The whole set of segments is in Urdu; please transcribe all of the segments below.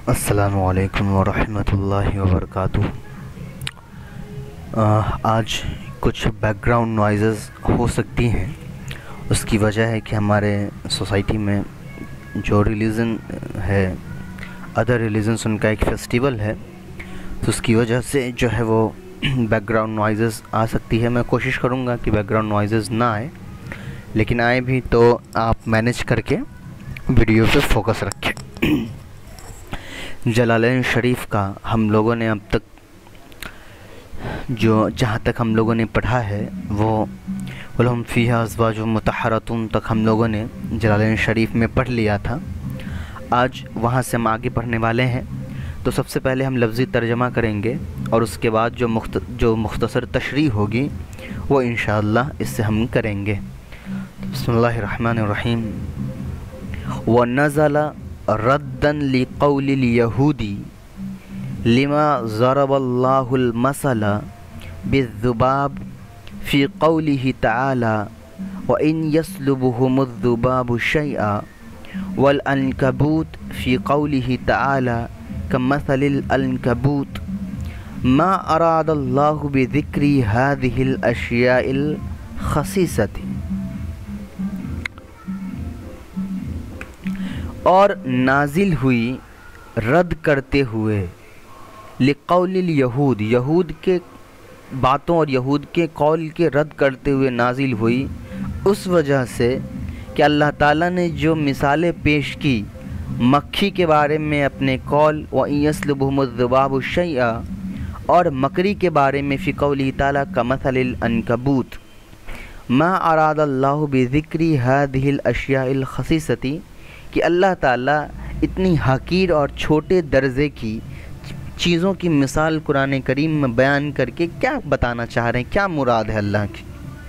السلام علیکم ورحمۃ اللہ وبرکاتہ۔ آج کچھ بیک گراؤنڈ نوائزز ہو سکتی ہیں۔ اس کی وجہ ہے کہ ہمارے سوسائٹی میں جو ریلیجن ہے، ادر ریلیجنس، ان کا ایک فیسٹیول ہے، تو اس کی وجہ سے جو ہے وہ بیک گراؤنڈ نوائزز آ سکتی ہے۔ میں کوشش کروں گا کہ بیک گراؤنڈ نوائزز نہ آئے، لیکن آئے بھی تو آپ مینیج کر کے ویڈیو پہ فوکس رکھیں۔ جلالین شریف کا ہم لوگوں نے اب تک جہاں تک ہم لوگوں نے پڑھا ہے وہ وَلَهُمْ فِيهَا أَزْوَاجٌ مُطَهَّرَةٌ تک ہم لوگوں نے جلالین شریف میں پڑھ لیا تھا۔ آج وہاں سے ہم آگے پڑھنے والے ہیں، تو سب سے پہلے ہم لفظی ترجمہ کریں گے اور اس کے بعد جو مختصر تشریح ہوگی وہ انشاءاللہ اس سے ہم کریں گے۔ بسم اللہ الرحمن الرحیم۔ وَنَزَلَ ردا لقول اليہودی لما ضرب اللہ المثل بالذباب فی قوله تعالی وإن يسلبهم الذباب شيئا والعنکبوت فی قوله تعالی كمثل العنکبوت ما اراد اللہ بذکر هذه الاشیاء الخصیصة۔ اور نازل ہوئی رد کرتے ہوئے لقول الیہود، یہود کے باتوں اور یہود کے قول کے رد کرتے ہوئے نازل ہوئی، اس وجہ سے کہ اللہ تعالیٰ نے جو مثالیں پیش کی مکھی کے بارے میں اپنے قول وَإِن يَسْلُبْهُمُ الذُّبَابُ شَيْئًا، اور مکری کے بارے میں فی قوله تعالیٰ كَمَثَلِ الْعَنْكَبُوتِ مَا أَرَادَ اللَّهُ بِذِكْرِ هَذِهِ الْأَشْيَاءِ الْخَصِيصَةِ، کہ اللہ تعالیٰ اتنی حقیر اور چھوٹے درجے کی چیزوں کی مثال قرآن کریم میں بیان کر کے کیا بتانا چاہ رہے ہیں، کیا مراد ہے اللہ کی۔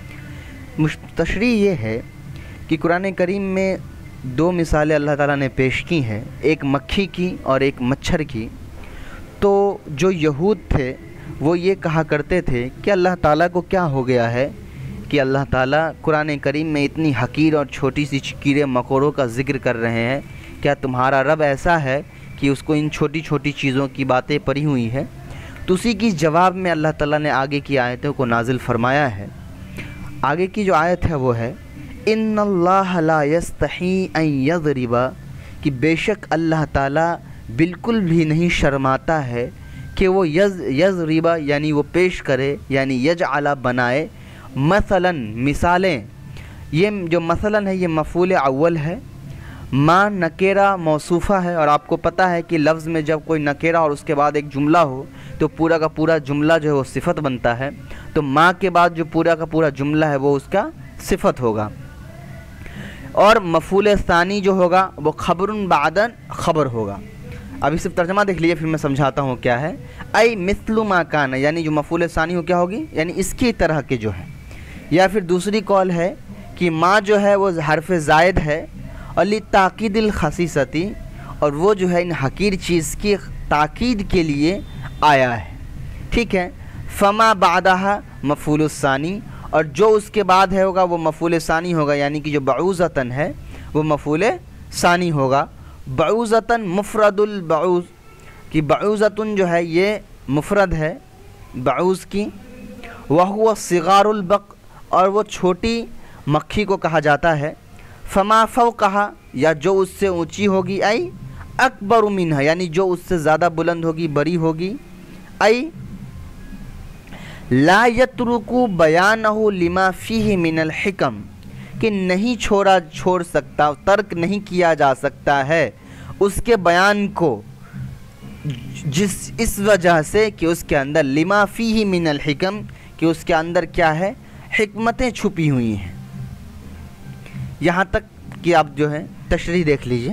تشریح یہ ہے کہ قرآن کریم میں دو مثالیں اللہ تعالیٰ نے پیش کی ہیں، ایک مکھی کی اور ایک مچھر کی۔ تو جو یہود تھے وہ یہ کہا کرتے تھے کہ اللہ تعالیٰ کو کیا ہو گیا ہے کہ اللہ تعالیٰ قرآن کریم میں اتنی حقیر اور چھوٹی سی کیڑے مکوڑوں کا ذکر کر رہے ہیں، کیا تمہارا رب ایسا ہے کہ اس کو ان چھوٹی چھوٹی چیزوں کی باتیں پڑھی ہوئی ہیں؟ تو اسی کی جواب میں اللہ تعالیٰ نے آگے کی آیتوں کو نازل فرمایا ہے۔ آگے کی جو آیت ہے وہ ہے ان اللہ لا یستحی ان یضرب، کہ بے شک اللہ تعالیٰ بالکل بھی نہیں شرماتا ہے کہ وہ یضرب یعنی وہ پیش کرے، یعنی یجعل بنائے، مثلا مثالیں۔ یہ جو مثلا ہے یہ مفعول اول ہے، ما نکیرہ موصوفہ ہے، اور آپ کو پتہ ہے کہ لفظ میں جب کوئی نکیرہ اور اس کے بعد ایک جملہ ہو تو پورا کا پورا جملہ جو ہے وہ صفت بنتا ہے، تو ما کے بعد جو پورا کا پورا جملہ ہے وہ اس کا صفت ہوگا۔ اور مفعول ثانی جو ہوگا وہ خبر بعد خبر ہوگا۔ ابھی صرف ترجمہ دیکھ لیجیے، پھر میں سمجھاتا ہوں کیا ہے۔ ای مثل ما کان، یعنی جو مفعول ثانی ہو کیا ہوگی، یعنی اس کی طرح کے جو ہے۔ یا پھر دوسری قول ہے کہ ما جو ہے وہ حرف زائد ہے اور لتاکید الخصیصتی، اور وہ جو ہے ان حقیر چیز کی تاکید کے لیے آیا ہے، ٹھیک ہے۔ فما بعدہا مفعول الثانی، اور جو اس کے بعد ہے ہوگا وہ مفعول ثانی ہوگا، یعنی کہ جو بعوضتاً ہے وہ مفعول ثانی ہوگا۔ بعوضتاً مفرد البعوض، کہ بعوضتاً جو ہے یہ مفرد ہے بعوض کی، وہو صغار البق، اور وہ چھوٹی مکھی کو کہا جاتا ہے۔ فما فوقہا، یا جو اس سے اونچی ہوگی، ای اکبر منہا، یعنی جو اس سے زیادہ بلند ہوگی، بڑی ہوگی۔ ای لا یترکو بیانہ لما فیہ من الحکم، کہ نہیں چھوڑ سکتا، ترک نہیں کیا جا سکتا ہے اس کے بیان کو، اس وجہ سے کہ اس کے اندر لما فیہ من الحکم، کہ اس کے اندر کیا ہے، حکمتیں چھپی ہوئی ہیں۔ یہاں تک کہ آپ جو ہے تشریح دیکھ لیجئے۔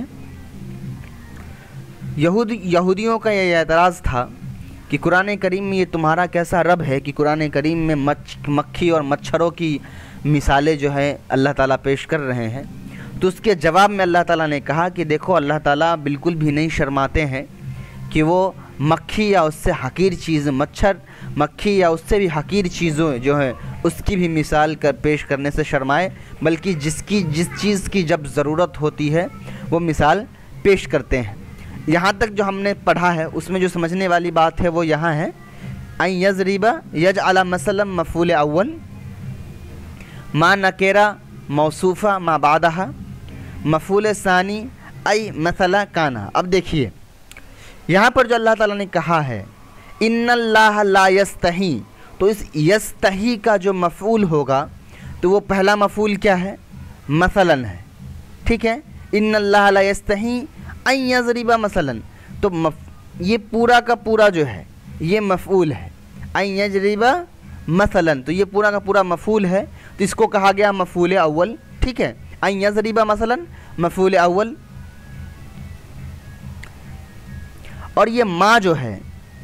یہودیوں کا یہ اعتراض تھا کہ قرآن کریم میں یہ تمہارا کیسا رب ہے کہ قرآن کریم میں مکھی اور مچھروں کی مثالیں جو ہے اللہ تعالیٰ پیش کر رہے ہیں۔ تو اس کے جواب میں اللہ تعالیٰ نے کہا کہ دیکھو اللہ تعالیٰ بالکل بھی نہیں شرماتے ہیں کہ وہ مکھی یا اس سے حقیر چیز، مکھی یا اس سے بھی حقیر چیزوں جو ہیں اس کی بھی مثال پیش کرنے سے شرمائے، بلکہ جس چیز کی جب ضرورت ہوتی ہے وہ مثال پیش کرتے ہیں۔ یہاں تک جو ہم نے پڑھا ہے اس میں جو سمجھنے والی بات ہے وہ یہاں ہے ان یضرب یجعل مثلا مفعول اول ما نکرہ موصوفہ ما بعدہا مفعول ثانی ای مثلا کانا۔ اب دیکھیے یہاں پر جو اللہ تعالیٰ نے کہا ہے ان اللہ لا یستحی، تو اس یستحی کا جو مفعول ہوگا تو وہ پہلا مفعول کیا ہے؟ مثلا ہے، ٹھیک ہے، ان اللہ لا یستحی ان یضرب مثلا، تو یہ پورا کا پورا جو ہے یہ مفعول ہے، ان یضرب مثلا تو یہ پورا کا پورا مفعول ہے، تو اس کو کہا گیا مفعول اول، ٹھیک ہے، ان یضرب مثلا مفعول اول۔ اور یہ ما جو ہے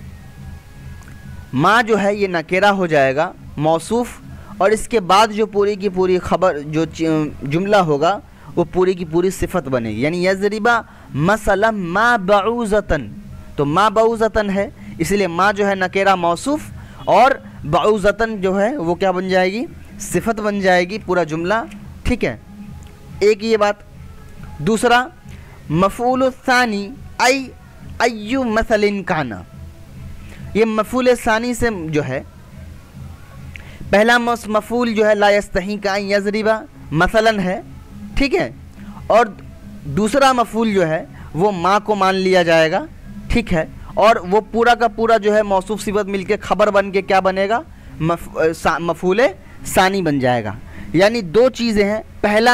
یہ نکرہ ہو جائے گا موصوف، اور اس کے بعد جو پوری کی پوری خبر جو جملہ ہوگا وہ پوری کی پوری صفت بنے گی، یعنی یضرب مثلا ما بعوضتن، تو ما بعوضتن ہے اس لیے ما جو ہے نکرہ موصوف اور بعوضتن جو ہے وہ کیا بن جائے گی؟ صفت بن جائے گی پورا جملہ، ٹھیک ہے، ایک یہ بات۔ دوسرا مفعول الثانی ایو مثل کانا، یہ مفعول ثانی سے جو ہے پہلا مفعول جو ہے لا یستحی کا ان یضرب مثلا ہے، ٹھیک ہے، اور دوسرا مفعول جو ہے وہ ما کو مان لیا جائے گا، ٹھیک ہے، اور وہ پورا کا پورا جو ہے موصوف صفت مل کے خبر بن کے کیا بنے گا؟ مفعول ثانی بن جائے گا۔ یعنی دو چیزیں ہیں، پہلا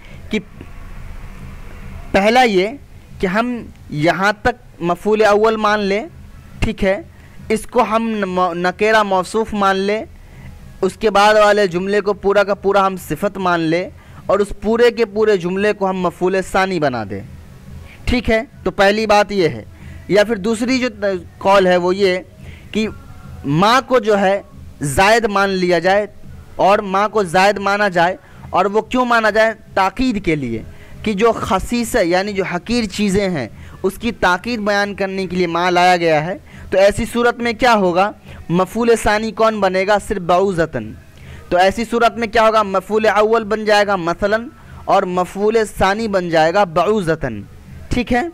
یہ کہ ہم یہاں تک مفعول اول مان لیں، ٹھیک ہے، اس کو ہم نکرہ موصوف مان لیں، اس کے بعد والے جملے کو پورا کا پورا ہم صفت مان لیں، اور اس پورے کے پورے جملے کو ہم مفعول ثانی بنا دیں، ٹھیک ہے، تو پہلی بات یہ ہے۔ یا پھر دوسری جو قول ہے وہ یہ کہ ما کو جو ہے زائد مان لیا جائے، اور ما کو زائد مانا جائے، اور وہ کیوں مانا جائے؟ تاکید کے لیے، کہ جو خصیص ہے یعنی جو حقیر چیزیں ہیں اس کی تاکید بیان کرنے کے لیے ما لایا گیا ہے، تو ایسی صورت میں کیا ہوگا؟ مفعول ثانی کون بنے گا؟ صرف بعوضتن، تو ایسی صورت میں کیا ہوگا؟ مفعول اول بن جائے گا مثلا، اور مفعول ثانی بن جائے گا بعوضتن، ٹھیک ہے۔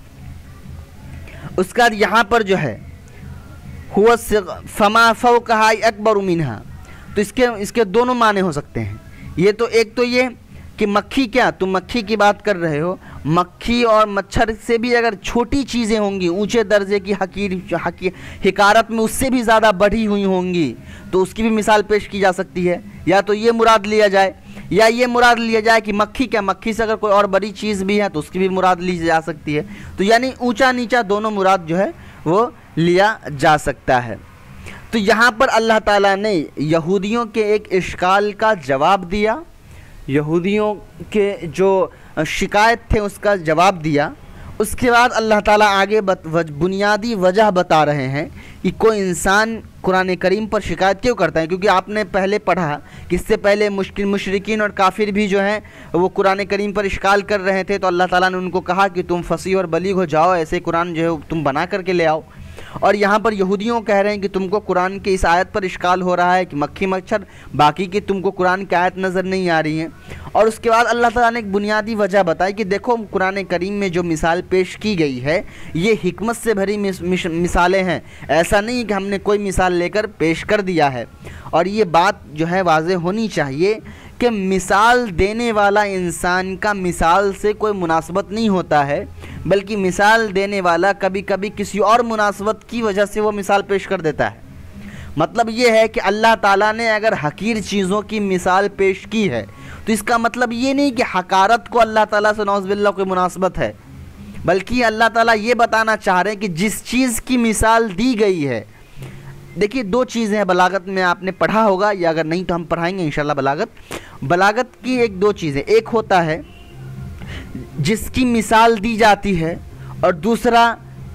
اس کے بعد یہاں پر جو ہے ہوا فما فوقہا اکبر منہا، تو اس کے دونوں معنی ہو سکتے ہیں۔ یہ تو ایک تو یہ کہ مکھی، کیا تم مکھی کی بات کر رہے ہو؟ مکھی اور مچھر سے بھی اگر چھوٹی چیزیں ہوں گی، اونچے درجے کی حقارت میں اس سے بھی زیادہ بڑھی ہوئی ہوں گی، تو اس کی بھی مثال پیش کی جا سکتی ہے۔ یا تو یہ مراد لیا جائے، یا یہ مراد لیا جائے کہ مکھی، کیا مکھی سے اگر کوئی اور بڑی چیز بھی ہے تو اس کی بھی مراد لی جا سکتی ہے، تو یعنی اونچا نیچا دونوں مراد جو ہے وہ لیا جا سکتا ہے۔ تو یہاں پر اللہ تعالیٰ نے یہودیوں کے ایک اشکال کا جواب دیا، یہودیوں کے جو شکایت تھے اس کا جواب دیا۔ اس کے بعد اللہ تعالیٰ آگے بنیادی وجہ بتا رہے ہیں کہ کوئی انسان قرآن کریم پر شکایت کیوں کرتا ہے، کیونکہ آپ نے پہلے پڑھا کہ اس سے پہلے مشرکین اور کافر بھی جو ہیں وہ قرآن کریم پر اشکال کر رہے تھے، تو اللہ تعالیٰ نے ان کو کہا کہ تم فصیح اور بلیغ ہو جاؤ، ایسے قرآن جو ہے تم بنا کر کے لے آؤ۔ اور یہاں پر یہودیوں کہہ رہے ہیں کہ تم کو قرآن کی اس آیت پر اشکال ہو رہا ہے کہ مکھی مچھر، باقی کی تم کو قرآن کی آیت نظر نہیں آ رہی ہیں۔ اور اس کے بعد اللہ تعالیٰ نے ایک بنیادی وجہ بتائی کہ دیکھو قرآن کریم میں جو مثال پیش کی گئی ہے یہ حکمت سے بھری مثالیں ہیں، ایسا نہیں کہ ہم نے کوئی مثال لے کر پیش کر دیا ہے۔ اور یہ بات جو ہے واضح ہونی چاہیے کہ مثال دینے والا انسان کا مثال سے کوئی مناسبت نہیں ہوتا ہے، بلکہ مثال دینے والا کبھی کبھی کسی اور مناسبت کی وجہ سے وہ مثال پیش کر دیتا ہے۔ مطلب یہ ہے کہ اللہ تعالیٰ نے اگر حقیر چیزوں کی مثال پیش کی ہے تو اس کا مطلب یہ نہیں کہ حقارت کو اللہ تعالیٰ سے نعوذ باللہ کوئی مناسبت ہے، بلکہ اللہ تعالیٰ یہ بتانا چاہ رہے ہیں کہ جس چیز کی مثال دی گئی ہے، دیکھیے دو چیزیں ہیں بلاغت میں، آپ نے پڑھا ہوگا یا اگر نہیں تو ہم پڑھائیں گے انشاءاللہ۔ بلاغت کی ایک دو چیزیں، ایک ہوتا ہے جس کی مثال دی جاتی ہے، اور دوسرا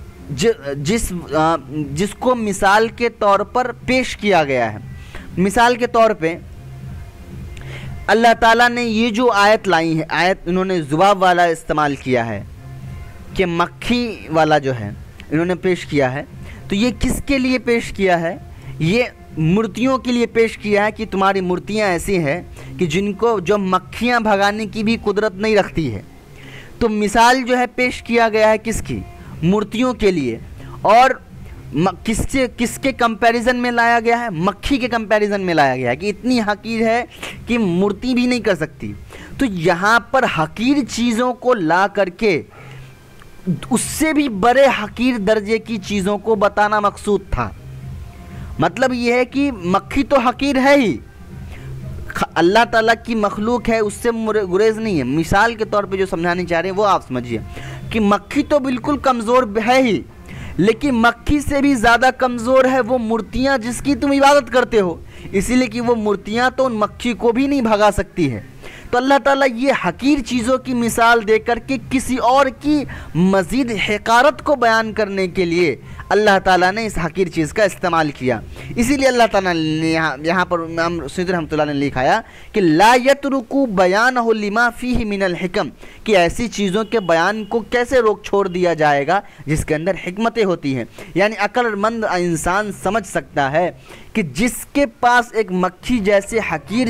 جس کو مثال کے طور پر پیش کیا گیا ہے۔ مثال کے طور پہ اللہ تعالیٰ نے یہ جو آیت لائی ہے، آیت انہوں نے ذباب والا استعمال کیا ہے کہ مکھی والا جو ہے انہوں نے پیش کیا ہے، تو یہ کس کے لیے پیش کیا ہے؟ یہ مورتیوں کے لیے پیش کیا ہے کہ تمہاری مورتیاں ایسی ہیں کہ جن کو جو مکھیاں بھگانے کی بھی قدرت نہیں رکھتی ہے۔ تو مثال جو ہے پیش کیا گیا ہے کس کی؟ مورتیوں کے لیے، اور کس کے کمپیریزن میں لایا گیا ہے؟ مکھی کے کمپیریزن میں لایا گیا ہے کہ اتنی حقیر ہے کہ مورتی بھی نہیں کر سکتی۔ تو یہاں پر حقیر چیزوں کو لا کر کے اس سے بھی بڑے حقیر درجے کی چیزوں کو بتانا مقصود تھا۔ مطلب یہ ہے کہ مکھی تو حقیر ہے ہی، اللہ تعالیٰ کی مخلوق ہے، اس سے گریز نہیں ہے۔ مثال کے طور پہ جو سمجھانے چاہ رہے ہیں وہ آپ سمجھیے کہ مکھی تو بالکل کمزور ہے ہی، لیکن مکھی سے بھی زیادہ کمزور ہے وہ مورتیاں جس کی تم عبادت کرتے ہو، اسی لیے کہ وہ مورتیاں تو ان مکھی کو بھی نہیں بھگا سکتی ہے۔ تو اللہ تعالیٰ یہ حقیر چیزوں کی مثال دے کر کے کسی اور کی مزید حقارت کو بیان کرنے کے لیے اللہ تعالیٰ نے اس حقیر چیز کا استعمال کیا۔ اسی لیے اللہ تعالیٰ نے یہاں پر امام سیوطی رحمۃ اللہ نے لکھایا کہ لا یترکوا بیانہ لما فیہ من الحکم، کہ ایسی چیزوں کے بیان کو کیسے روک چھوڑ دیا جائے گا جس کے اندر حکمتیں ہوتی ہیں۔ یعنی عقل مند انسان سمجھ سکتا ہے کہ جس کے پاس ایک مکھی جیسے حقیر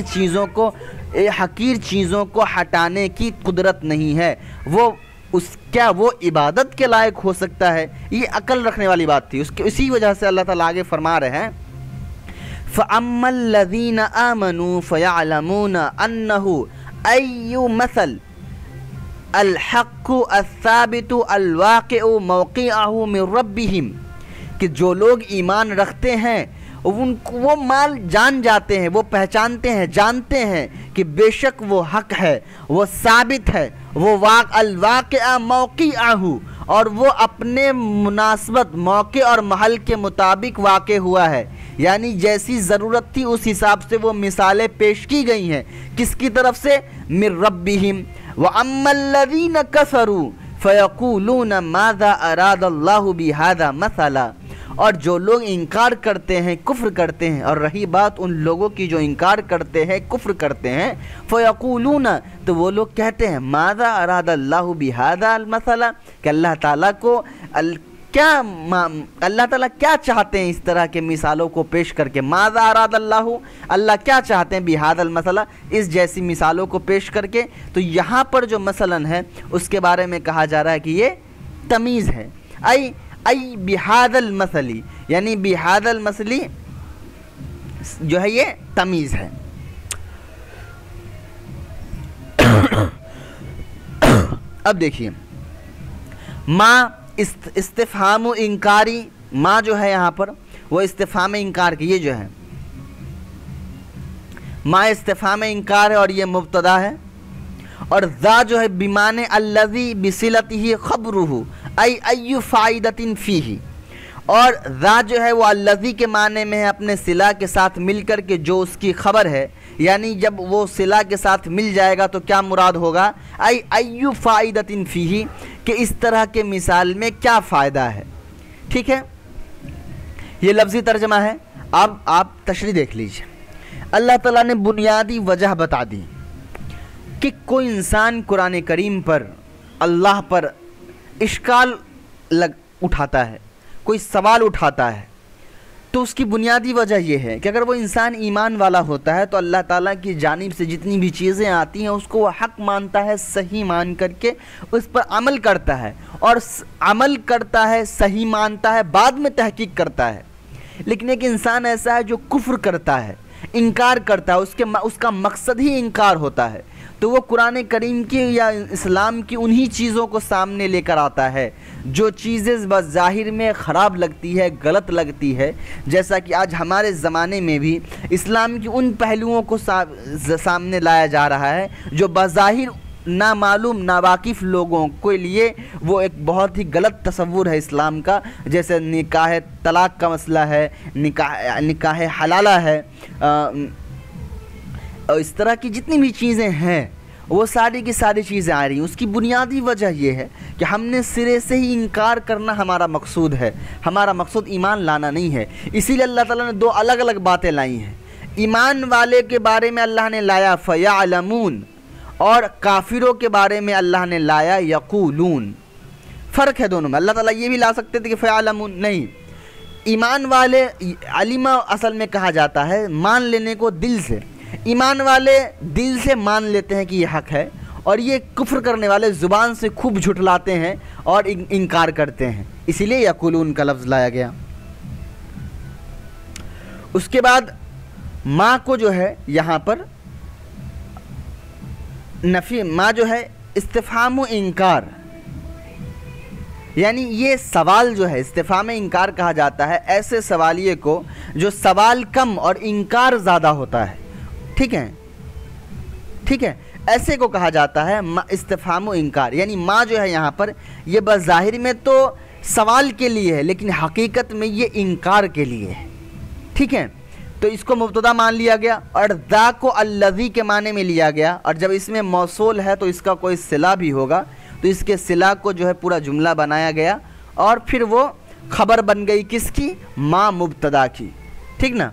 چیزوں کو ہٹانے کی قدرت نہیں ہے، وہ عبادت کے لائق ہو سکتا ہے؟ یہ عقل رکھنے والی بات تھی۔ اسی وجہ سے اللہ تعالیٰ آگے فرما رہے ہیں فَأَمَّا الَّذِينَ آمَنُوا فَيَعْلَمُونَ أَنَّهُ أَيُّ مَثَلٍ الْحَقُّ الثَّابِتُ الْوَاقِعُ مَوْقِعَهُ مِنْ رَبِّهِمْ، کہ جو لوگ ایمان رکھتے ہیں وہ مال جان جاتے ہیں، وہ پہچانتے ہیں، جانتے ہیں کہ بے شک وہ حق ہے، وہ ثابت ہے، وہ الواقع موقعہ، اور وہ اپنے مناسبت موقع اور محل کے مطابق واقع ہوا ہے، یعنی جیسی ضرورت تھی اس حساب سے وہ مثالیں پیش کی گئی ہیں۔ کس کی طرف سے؟ من ربہم۔ وَأَمَّا الَّذِينَ كَفَرُوا فَيَقُولُونَ مَاذَا أَرَادَ اللَّهُ بِهَذَا مَثَلًا، اور جو لوگ انکار کرتے ہیں، کفر کرتے ہیں، اور رہی بات ان لوگوں کی جو انکار کرتے ہیں، کفر کرتے ہیں، فَيَقُولُونَ، تو وہ لوگ کہتے ہیں مَاذَا أَرَادَ اللَّهُ بِهَذَا الْمَثَلَ، کہ اللہ تعالیٰ کو اللہ تعالیٰ کیا چاہتے ہیں اس طرح کے مثالوں کو پیش کر کے؟ ماذا اراد اللہ کیا چاہتے ہیں بہذا المثل، اس جیسی مثالوں کو پیش کر کے؟ تو یہاں پر جو مثلاً ہے اس کے بارے میں کہا جا رہا ہے کہ یہ تمیز ہے، ای بہذا المثلی، یعنی بہذا المثلی جو ہے یہ تمیز ہے۔ اب دیکھیے ما استفہام و انکاری، ما جو ہے یہاں پر وہ استفہام انکار کی، یہ جو ہے ما استفہام انکار ہے اور یہ مبتدا ہے، اور ذا جو ہے بمعنی الذی بصلتہ خبرہ ای فائدۃ فیہ، اور ذا جو ہے وہ الذی کے معنی میں ہے اپنے صلہ کے ساتھ مل کر کے جو اس کی خبر ہے، یعنی جب وہ صلہ کے ساتھ مل جائے گا تو کیا مراد ہوگا؟ ای فائدۃ فیہ، کہ اس طرح کے مثال میں کیا فائدہ ہے۔ ٹھیک ہے، یہ لفظی ترجمہ ہے۔ اب آپ تشریح دیکھ لیجئے، اللہ تعالیٰ نے بنیادی وجہ بتا دی کہ کوئی انسان قرآن کریم پر، اللہ پر اشکال اٹھاتا ہے، کوئی سوال اٹھاتا ہے، تو اس کی بنیادی وجہ یہ ہے کہ اگر وہ انسان ایمان والا ہوتا ہے تو اللہ تعالیٰ کی جانب سے جتنی بھی چیزیں آتی ہیں اس کو وہ حق مانتا ہے، صحیح مان کر کے اس پر عمل کرتا ہے، اور عمل کرتا ہے، صحیح مانتا ہے، بعد میں تحقیق کرتا ہے۔ لیکن ایک انسان ایسا ہے جو کفر کرتا ہے، انکار کرتا ہے، اس کا مقصد ہی انکار ہوتا ہے، تو وہ قرآن کریم کی یا اسلام کی انہی چیزوں کو سامنے لے کر آتا ہے جو چیزیں بظاہر میں خراب لگتی ہے، غلط لگتی ہے، جیسا کہ آج ہمارے زمانے میں بھی اسلام کی ان پہلوؤں کو سامنے لایا جا رہا ہے جو بظاہر نامعلوم ناواقف لوگوں کے لیے وہ ایک بہت ہی غلط تصور ہے اسلام کا، جیسے نکاح طلاق کا مسئلہ ہے، نکاح حلالہ ہے، اور اس طرح کی جتنی بھی چیزیں ہیں وہ ساری کی ساری چیزیں آ رہی ہیں۔ اس کی بنیادی وجہ یہ ہے کہ ہم نے سرے سے ہی انکار کرنا ہمارا مقصود ہے، ہمارا مقصود ایمان لانا نہیں ہے۔ اسی لیے اللہ تعالیٰ نے دو الگ الگ باتیں لائی ہیں۔ ایمان والے کے بارے میں اللہ نے لایا فَيَعْلَمُونَ، اور کافروں کے بارے میں اللہ نے لایا یقولون۔ فرق ہے دونوں میں۔ اللہ تعالیٰ یہ بھی لا سکتے تھے کہ فَيَعْلَمُونَ، نہیں، ایمان والے علمہ اصل میں کہا جاتا ہے مان لینے کو دل سے، ایمان والے دل سے مان لیتے ہیں کہ یہ حق ہے، اور یہ کفر کرنے والے زبان سے خوب جھٹلاتے ہیں اور انکار کرتے ہیں، اسی لیے یقولون کا لفظ لایا گیا۔ اس کے بعد ما کو جو ہے یہاں پر نفی، ما جو ہے استفہام و انکار، یعنی یہ سوال جو ہے استفہام انکار کہا جاتا ہے ایسے سوالیے کو جو سوال کم اور انکار زیادہ ہوتا ہے، ٹھیک ہے، ایسے کو کہا جاتا ہے استفہام و انکار۔ یعنی ما جو ہے یہاں پر یہ بظاہر میں تو سوال کے لیے ہے لیکن حقیقت میں یہ انکار کے لیے ہے، ٹھیک ہے۔ تو اس کو مبتدا مان لیا گیا اور ذا کو الذی کے معنی میں لیا گیا، اور جب اس میں موصول ہے تو اس کا کوئی صلہ بھی ہوگا، تو اس کے صلہ کو جو ہے پورا جملہ بنایا گیا اور پھر وہ خبر بن گئی کس کی؟ ما مبتدا کی، ٹھیک نا۔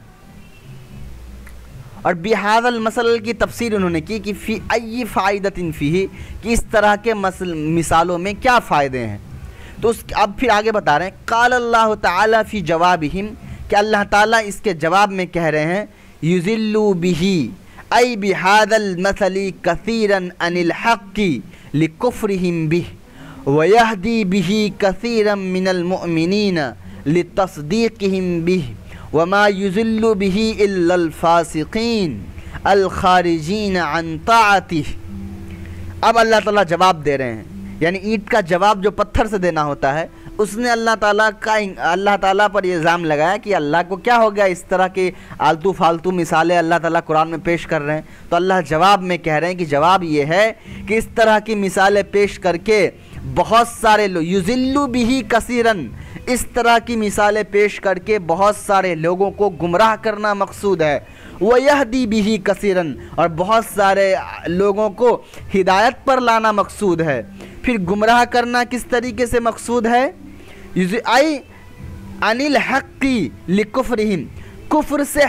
اور بہذا المثل کی تفسیر انہوں نے کی کہ فی ای فائدۃ فیہ، کہ اس طرح کے مثالوں میں کیا فائدے ہیں۔ تو اب پھر آگے بتا رہے ہیں قال اللہ تعالی فی جوابہم، کہ اللہ تعالیٰ اس کے جواب میں کہہ رہے ہیں یُذِلُّ بِهِ ای بِهَذَا الْمَثَلِ كَثِيرًا عَنِ الْحَقِّ لِكُفْرِهِمْ بِهِ وَيَهْدِي بِهِ كَثِيرًا مِنَ الْمُؤْمِنِينَ لِتَصْدِيقِهِمْ بِهِ وَمَا يُذِلُّ بِهِ إِلَّا الْفَاسِقِينَ الْخَارِجِينَ عَنْ طَاعَتِهِ۔ اب اللہ تعالیٰ جواب دے رہے ہیں، یعنی اینٹ کا جواب جو پتھر سے دینا ہوتا ہے، اس نے اللہ تعالیٰ پر یہ الزام لگایا کہ اللہ کو کیا ہو گیا، اس طرح کے آلتو فالتو مثالیں اللہ تعالیٰ قرآن میں پیش کر رہے ہیں۔ تو اللہ جواب میں کہہ رہے ہیں کہ جواب یہ ہے کہ اس طرح کی مثالیں پیش کر کے بہت سارے لوگ یُذِلُّ بِهِ کثیرًا، اس طرح کی مثالیں پیش کر کے بہت سارے لوگوں کو گمراہ کرنا مقصود ہے، وَيَهْدِي بِهِ كَثِيرًا، اور بہت سارے لوگوں کو ہدایت پر لانا مقصود ہے۔ پھر گمراہ کرنا کس طریقے سے مقصود ہے؟ ای عن الحق لکفرہم، کفر سے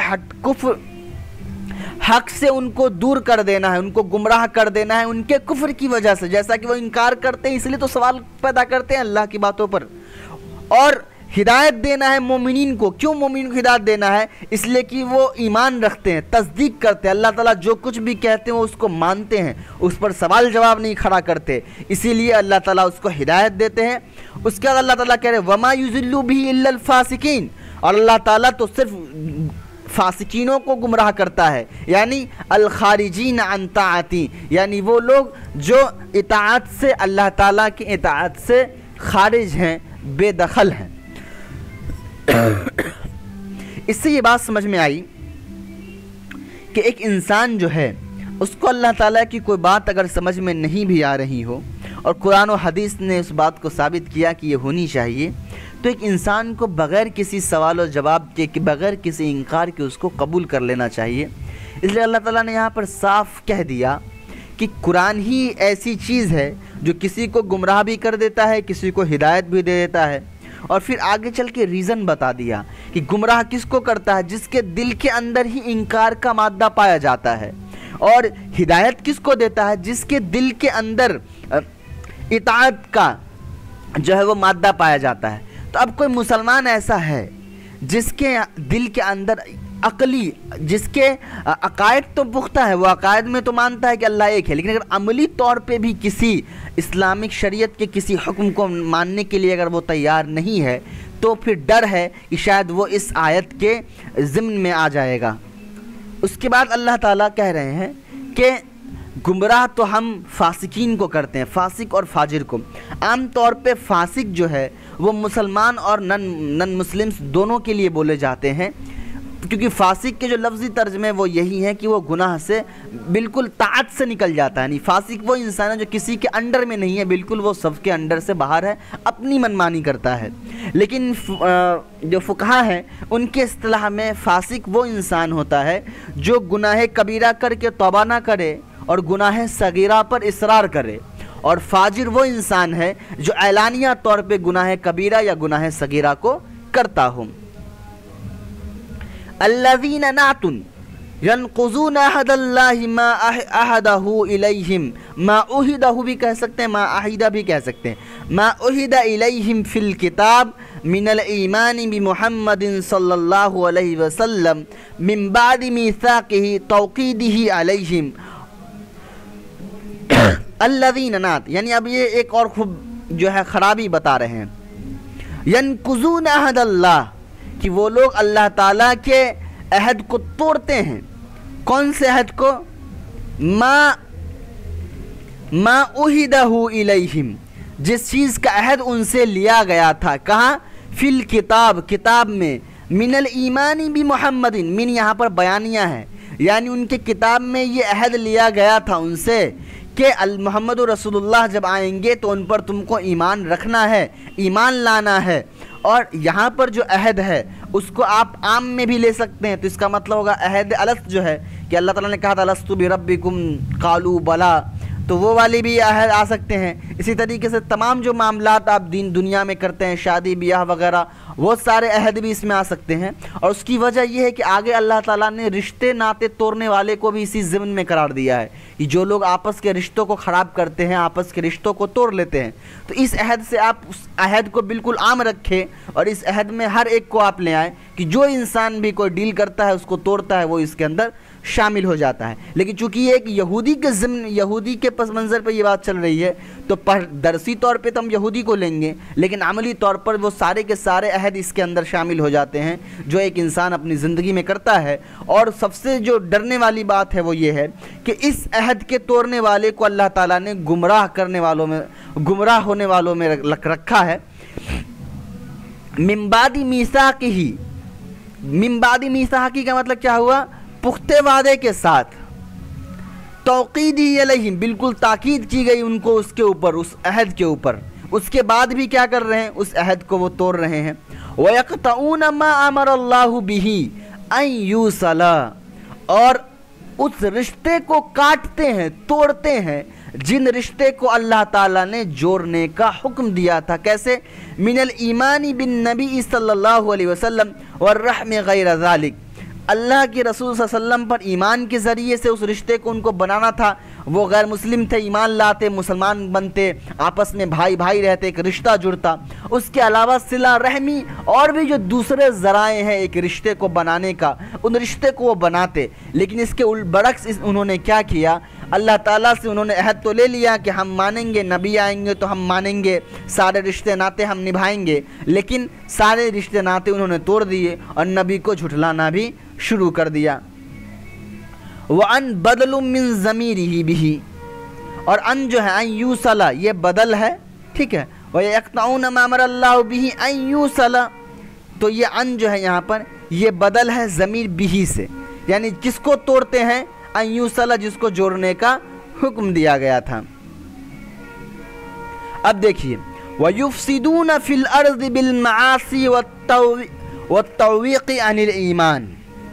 حق سے ان کو دور کر دینا ہے، ان کو گمراہ کر دینا ہے ان کے کفر کی وجہ سے، جیسا کہ وہ انکار کرتے ہیں اس لیے تو سوال پیدا کرتے ہیں اللہ کی باتوں پر۔ اور ہدایت دینا ہے مومنین کو، کیوں مومنین کو ہدایت دینا ہے؟ اس لیے کہ وہ ایمان رکھتے ہیں، تصدیق کرتے ہیں، اللہ تعالیٰ جو کچھ بھی کہتے ہیں وہ اس کو مانتے ہیں، اس پر سوال جواب نہیں کھڑا کرتے، اسی لیے اللہ تعالیٰ اس کو ہدایت دیتے ہیں۔ اس کے بعد اللہ تعالیٰ کہہ رہے ہیں وَمَا يُذِلُّ بِهِ إِلَّا الْفَاسِقِينَ، اور اللہ تعالیٰ تو صرف فاسقینوں کو گمراہ کرتا ہے، یعنی الخارجین عن طاعتی، یعنی وہ لوگ جو اطاعت سے، اللہ تعالیٰ کی اطاعت سے خارج ہیں، بے دخل ہیں۔ اس سے یہ بات سمجھ میں آئی کہ ایک انسان جو ہے اس کو اللہ تعالیٰ کی کوئی بات اگر سمجھ میں نہیں بھی آ رہی ہو اور قرآن و حدیث نے اس بات کو ثابت کیا کہ یہ ہونی چاہیے، تو ایک انسان کو بغیر کسی سوال و جواب کے، بغیر کسی انکار کے اس کو قبول کر لینا چاہیے۔ اس لیے اللہ تعالیٰ نے یہاں پر صاف کہہ دیا کہ قرآن ہی ایسی چیز ہے جو کسی کو گمراہ بھی کر دیتا ہے، کسی کو ہدایت بھی دے دیتا ہے، اور پھر آگے چل کے ریزن بتا دیا کہ گمراہ کس کو کرتا ہے؟ جس کے دل کے اندر ہی انکار کا مادہ پایا جاتا ہے، اور ہدایت کس کو دیتا ہے؟ جس کے دل کے اندر اطاعت کا جو ہے وہ مادہ پایا جاتا ہے۔ تو اب کوئی مسلمان ایسا ہے جس کے دل کے اندر عقلی، جس کے عقائد تو پختہ ہے، وہ عقائد میں تو مانتا ہے کہ اللہ ایک ہے، لیکن اگر عملی طور پہ بھی کسی اسلامک شریعت کے کسی حکم کو ماننے کے لیے اگر وہ تیار نہیں ہے، تو پھر ڈر ہے کہ شاید وہ اس آیت کے ضمن میں آ جائے گا۔ اس کے بعد اللہ تعالیٰ کہہ رہے ہیں کہ گمراہ تو ہم فاسقین کو کرتے ہیں، فاسق اور فاجر کو۔ عام طور پہ فاسق جو ہے وہ مسلمان اور نن مسلمز دونوں کے لیے بولے جاتے ہیں، کیونکہ فاسق کے جو لفظی ترجمے وہ یہی ہیں کہ وہ گناہ سے بالکل طاعت سے نکل جاتا ہے، یعنی فاسق وہ انسان ہے جو کسی کے انڈر میں نہیں ہے، بالکل وہ سب کے انڈر سے باہر ہے، اپنی منمانی کرتا ہے۔ لیکن جو فقہا ہیں ان کے اصطلاح میں فاسق وہ انسان ہوتا ہے جو گناہ کبیرہ کر کے توبہ نہ کرے اور گناہ صغیرہ پر اصرار کرے، اور فاجر وہ انسان ہے جو اعلانیہ طور پہ گناہ کبیرہ یا گناہ صغیرہ کو کرتا ہو۔ الذین نعتن ینقضون عہد اللہ ما عہدہ الیہم، ما عہدہ بھی کہہ سکتے ہیں، ما عہدہ بھی کہہ سکتے ہیں، ما عہد الیہم فی الکتاب من الایمان بمحمد صلی اللہ علیہ وسلم من بعد میثاقہ توقیدہ علیہم الذین نات، یعنی اب یہ ایک اور خوب جو ہے خرابی بتا رہے ہیں، ینقضون عہد اللہ، کہ وہ لوگ اللہ تعالیٰ کے عہد کو توڑتے ہیں۔ کون سے عہد کو؟ ما عہدہ الیہم، جس چیز کا عہد ان سے لیا گیا تھا، کہاں؟ فی الکتاب، کتاب میں، من الایمان بمحمد، من یہاں پر بیانیہ ہے، یعنی ان کے کتاب میں یہ عہد لیا گیا تھا ان سے کہ محمد رسول اللہ جب آئیں گے تو ان پر تم کو ایمان رکھنا ہے، ایمان لانا ہے۔ اور یہاں پر جو عہد ہے اس کو آپ عام میں بھی لے سکتے ہیں، تو اس کا مطلب ہوگا عہد الست جو ہے کہ اللہ تعالیٰ نے کہا تھا الست بربکم قالوا بلا، تو وہ والی بھی عہد آ سکتے ہیں۔ اسی طریقے سے تمام جو معاملات آپ دنیا میں کرتے ہیں، شادی بیاہ وغیرہ، وہ سارے عہد بھی اس میں آ سکتے ہیں۔ اور اس کی وجہ یہ ہے کہ آگے اللہ تعالیٰ نے رشتے ناتے توڑنے والے کو بھی اسی ضمن میں قرار دیا ہے کہ جو لوگ آپس کے رشتوں کو خراب کرتے ہیں، آپس کے رشتوں کو توڑ لیتے ہیں، تو اس عہد سے آپ اس عہد کو بالکل عام رکھیں اور اس عہد میں ہر ایک کو آپ لے آئیں کہ جو انسان بھی کوئی ڈیل کرتا ہے، اس کو توڑتا ہے، وہ اس کے اندر شامل ہو جاتا ہے۔ لیکن چونکہ یہ ایک یہودی کے ضمن، یہودی کے پس منظر پہ یہ بات چل رہی ہے، تو درسی طور پہ تو ہم یہودی کو لیں گے، لیکن عملی طور پر وہ سارے کے سارے عہد اس کے اندر شامل ہو جاتے ہیں جو ایک انسان اپنی زندگی میں کرتا ہے۔ اور سب سے جو ڈرنے والی بات ہے وہ یہ ہے کہ اس عہد کے توڑنے والے کو اللہ تعالیٰ نے گمراہ کرنے والوں میں، گمراہ ہونے والوں میں رکھا ہے۔ من بعد میثاقہ، من بعد میثاقہ کا مطلب کیا ہوا؟ پختہ وعدے کے ساتھ، توقیدی علیہم، بالکل تاکید کی گئی ان کو اس کے اوپر، اس عہد کے اوپر، اس کے بعد بھی کیا کر رہے ہیں؟ اس عہد کو وہ توڑ رہے ہیں۔ وَيَقْطَعُونَ مَا أَمَرَ اللَّهُ بِهِ أَن يُوصَلَ، اور اس رشتے کو کاٹتے ہیں، توڑتے ہیں جن رشتے کو اللہ تعالیٰ نے جوڑنے کا حکم دیا تھا۔ کیسے؟ من الایمان بالنبی صلی اللہ علیہ وسلم والرحم غیر ذالک، اللہ کے رسول صلی اللہ علیہ وسلم پر ایمان کے ذریعے سے اس رشتے کو ان کو بنانا تھا۔ وہ غیر مسلم تھے، ایمان لاتے، مسلمان بنتے، آپس میں بھائی بھائی رہتے، ایک رشتہ جڑتا۔ اس کے علاوہ صلہ رحمی اور بھی جو دوسرے ذرائع ہیں ایک رشتے کو بنانے کا، ان رشتے کو وہ بناتے۔ لیکن اس کے برعکس انہوں نے کیا کیا؟ اللہ تعالیٰ سے انہوں نے عہد تو لے لیا کہ ہم مانیں گے، نبی آئیں گے تو ہم مانیں گے، سارے رشتے ناتے ہم نبھائیں گے، لیکن سارے رشتے ناتے انہوں نے توڑ دیے اور نبی کو جھٹلانا بھی شروع کر دیا۔ وَأَن بَدْلٌ مِّن ضَمِيرِهِ بِهِ، اور ان جو ہے ان یوصل، یہ بدل ہے، ٹھیک ہے۔ وَيَقْطَعُونَ مَا أَمَرَ اللَّهُ بِهِ أَن يُوصَلَ، تو یہ ان جو ہے یہاں پر یہ بدل ہے ضمیر بِهِ سے، یعنی کس کو توڑتے ہیں؟ ان یوصل، جس کو جوڑنے کا حکم دیا گیا تھا۔ اب دیکھیے وَيُفْسِدُونَ فِي الْأَرْضِ بِالْمَعَاصِي وَالتَّوْوِيقِ عَنِ الْإِيمَانِ،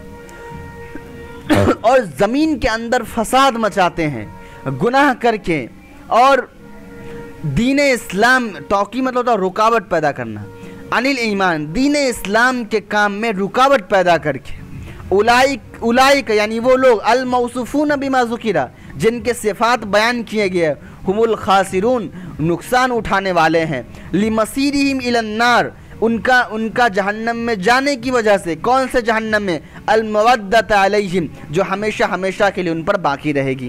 اور زمین کے اندر فساد مچاتے ہیں گناہ کر کے، اور دین اسلام، توقی مطلب ہوتا ہے رکاوٹ پیدا کرنا، عن الایمان، دین اسلام کے کام میں رکاوٹ پیدا کر کے۔ اولئک یعنی وہ لوگ، الموصوفون بما ذکر، جن کے صفات بیان کیے گئے، ہم الخاسرون، نقصان اٹھانے والے ہیں، لمصیرہم الی النار، ان کا جہنم میں جانے کی وجہ سے۔ کون سے جہنم میں؟ المودۃ علیہم، جو ہمیشہ ہمیشہ کے لیے ان پر باقی رہے گی۔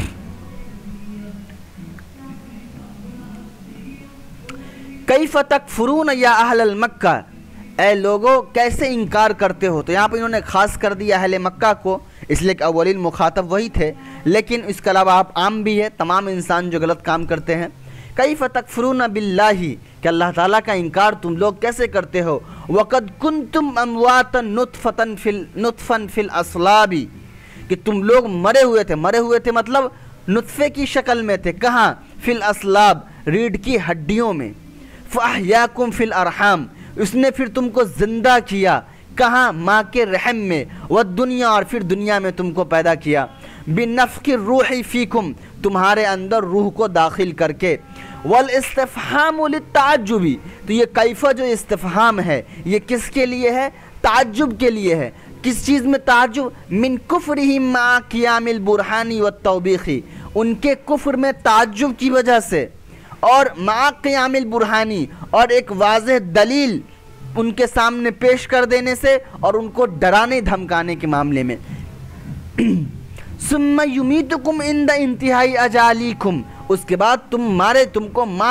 کیف تکفرون یا اہل المکہ، اے لوگوں کیسے انکار کرتے ہو؟ تو یہاں پہ انہوں نے خاص کر دیا اہل مکہ کو، اس لیے کہ اولین مخاطب وہی تھے، لیکن اس کے علاوہ آپ عام بھی ہے، تمام انسان جو غلط کام کرتے ہیں۔ کیف تکفرون باللہ، کہ اللہ تعالیٰ کا انکار تم لوگ کیسے کرتے ہو؟ وقد کنتم امواتا نطفا فی الاصلاب، کہ تم لوگ مرے ہوئے تھے مطلب نطفے کی شکل میں تھے، کہاں؟ فی الاصلاب، ریڑھ کی ہڈیوں میں۔ فاحیاکم فی الارحام، اس نے پھر تم کو زندہ کیا، کہاں؟ ماں کے رحم میں۔ والدنیا، اور پھر دنیا میں تم کو پیدا کیا۔ بنفخ الروح فیکم، تمہارے اندر روح کو داخل کر کے۔ والاستفہام للتعجب، تو یہ کیفہ جو استفہام ہے یہ کس کے لیے ہے؟ تعجب کے لیے ہے۔ کس چیز میں تعجب؟ من کفرہم مع قیام البرہان والتوبیخ، ان کے کفر میں تعجب کی وجہ سے، اور مع قیام البرہانی، اور ایک واضح دلیل ان کے سامنے پیش کر دینے سے، اور ان کو ڈرانے دھمکانے کے معاملے میں۔ ثم یمیتکم عند انتہائی اجالیکم، اس کے بعد تم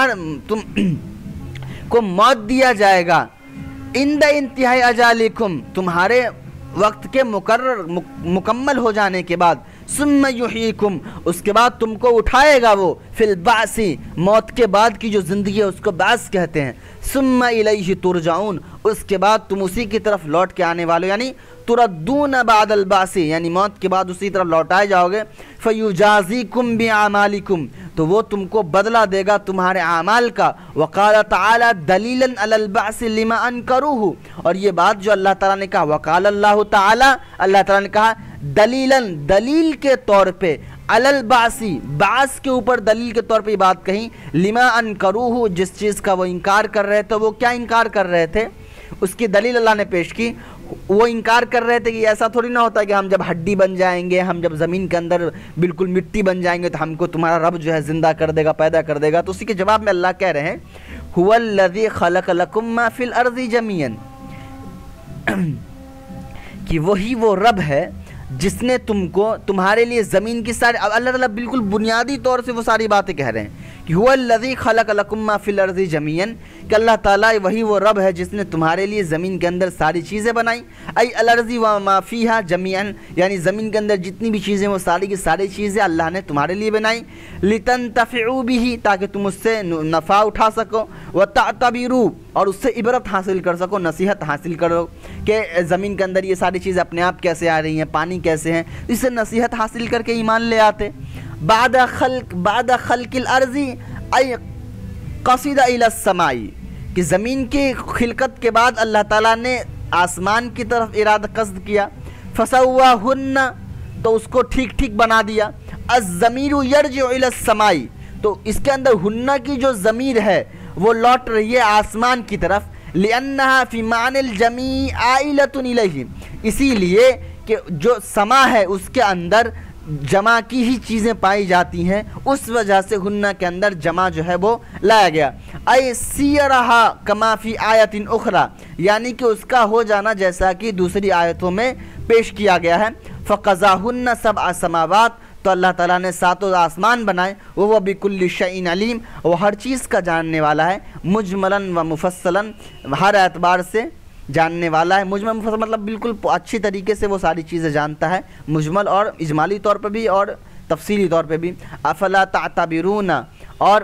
کو موت دیا جائے گا عند انتہائی اجالکم، تمہارے وقت کے مکمل ہو جانے کے بعد، ثم یحییکم، اس کے بعد تم کو اٹھائے گا وہ، فی البعث، موت کے بعد کی جو زندگی ہے اس کو بعث کہتے ہیں، ثم الیہ ترجعون، اس کے بعد تم اسی کی طرف لوٹ کے آنے والے، یعنی تردون بعد البعث، یعنی موت کے بعد اسی طرف لوٹائے جاؤ گے، فیجازیکم باعمالکم، تو وہ تم کو بدلہ دے گا تمہارے اعمال کا، وقال تعالی دلیلا علی البعث لما انکروہ، اور یہ بات جو اللہ تعالیٰ نے کہا، وقال اللہ تعالی، اللہ تعالیٰ نے کہا دلیلاً، دلیل کے طور پہ، علی البعث، بعث کے اوپر دلیل کے طور پہ یہ بات کہیں، لما انکروہ، جس چیز کا وہ انکار کر رہے تھے، وہ کیا انکار کر رہے تھے، اس کی دلیل اللہ نے پیش کی۔ وہ انکار کر رہے تھے کہ ایسا تھوڑی نہ ہوتا ہے کہ ہم جب ہڈی بن جائیں گے، ہم جب زمین کے اندر بالکل مٹی بن جائیں گے تو ہم کو تمہارا رب جو ہے زندہ کر دے گا، پیدا کر دے گا، تو اسی کے جواب میں اللہ کہہ رہے ہیں هو الذی خلق لکم ما فی الارض جمیعا، کہ وہی وہ رب ہے جس نے تم کو، تمہارے لیے زمین کی ساری، اب اللہ تعالیٰ بالکل بنیادی طور سے وہ ساری باتیں کہہ رہے ہیں کہ هو الذی خلق لکم ما فی الارض جمیعا، کہ اللہ تعالیٰ وہی وہ رب ہے جس نے تمہارے لیے زمین کے اندر ساری چیزیں بنائیں، ای الارض وما فیہا جمیعا، یعنی زمین کے اندر جتنی بھی چیزیں وہ ساری کی ساری چیزیں اللہ نے تمہارے لیے بنائیں، لتنتفعوا بہ، تاکہ تم اس سے نفع اٹھا سکو، وتعتبروا، اور اس سے عبرت حاصل کر سکو، نصیحت حاصل کرو کہ زمین کے اندر یہ ساری چیزیں اپنے آپ کیسے آ رہی ہیں، پانی کیسے ہیں، اس سے نصیحت حاصل کر کے ایمان لے آتے۔ بعد خلق الارض ای قصد الی السماء، کہ زمین کی خلقت کے بعد اللہ تعالیٰ نے آسمان کی طرف ارادہ قصد کیا، فسواہن، تو اس کو ٹھیک ٹھیک بنا دیا، الضمیر یرجع الی السماء، تو اس کے اندر ہنہ کی جو ضمیر ہے وہ لوٹ رہی ہے آسمان کی طرف، لأنہا فی معنی الجمیع عائلۃ الیہ، اسی لیے کہ جو سما ہے اس کے اندر جمع کی ہی چیزیں پائی جاتی ہیں، اس وجہ سے ہنہ کے اندر جمع جو ہے وہ لایا گیا، اے سیرہا کما فی آیت اخری، یعنی کہ اس کا ہو جانا جیسا کہ دوسری آیتوں میں پیش کیا گیا ہے، فقضاہن سبع سماوات، تو اللہ تعالیٰ نے 7 آسمان بنائے، وہ بکل شیء علیم، وہ ہر چیز کا جاننے والا ہے، مجملاً و مفصلاً، ہر اعتبار سے جاننے والا ہے، مجمل مفصل مطلب بالکل اچھی طریقے سے وہ ساری چیزیں جانتا ہے، مجمل اور اجمالی طور پہ بھی اور تفصیلی طور پہ بھی۔ افلا تعتبرون، اور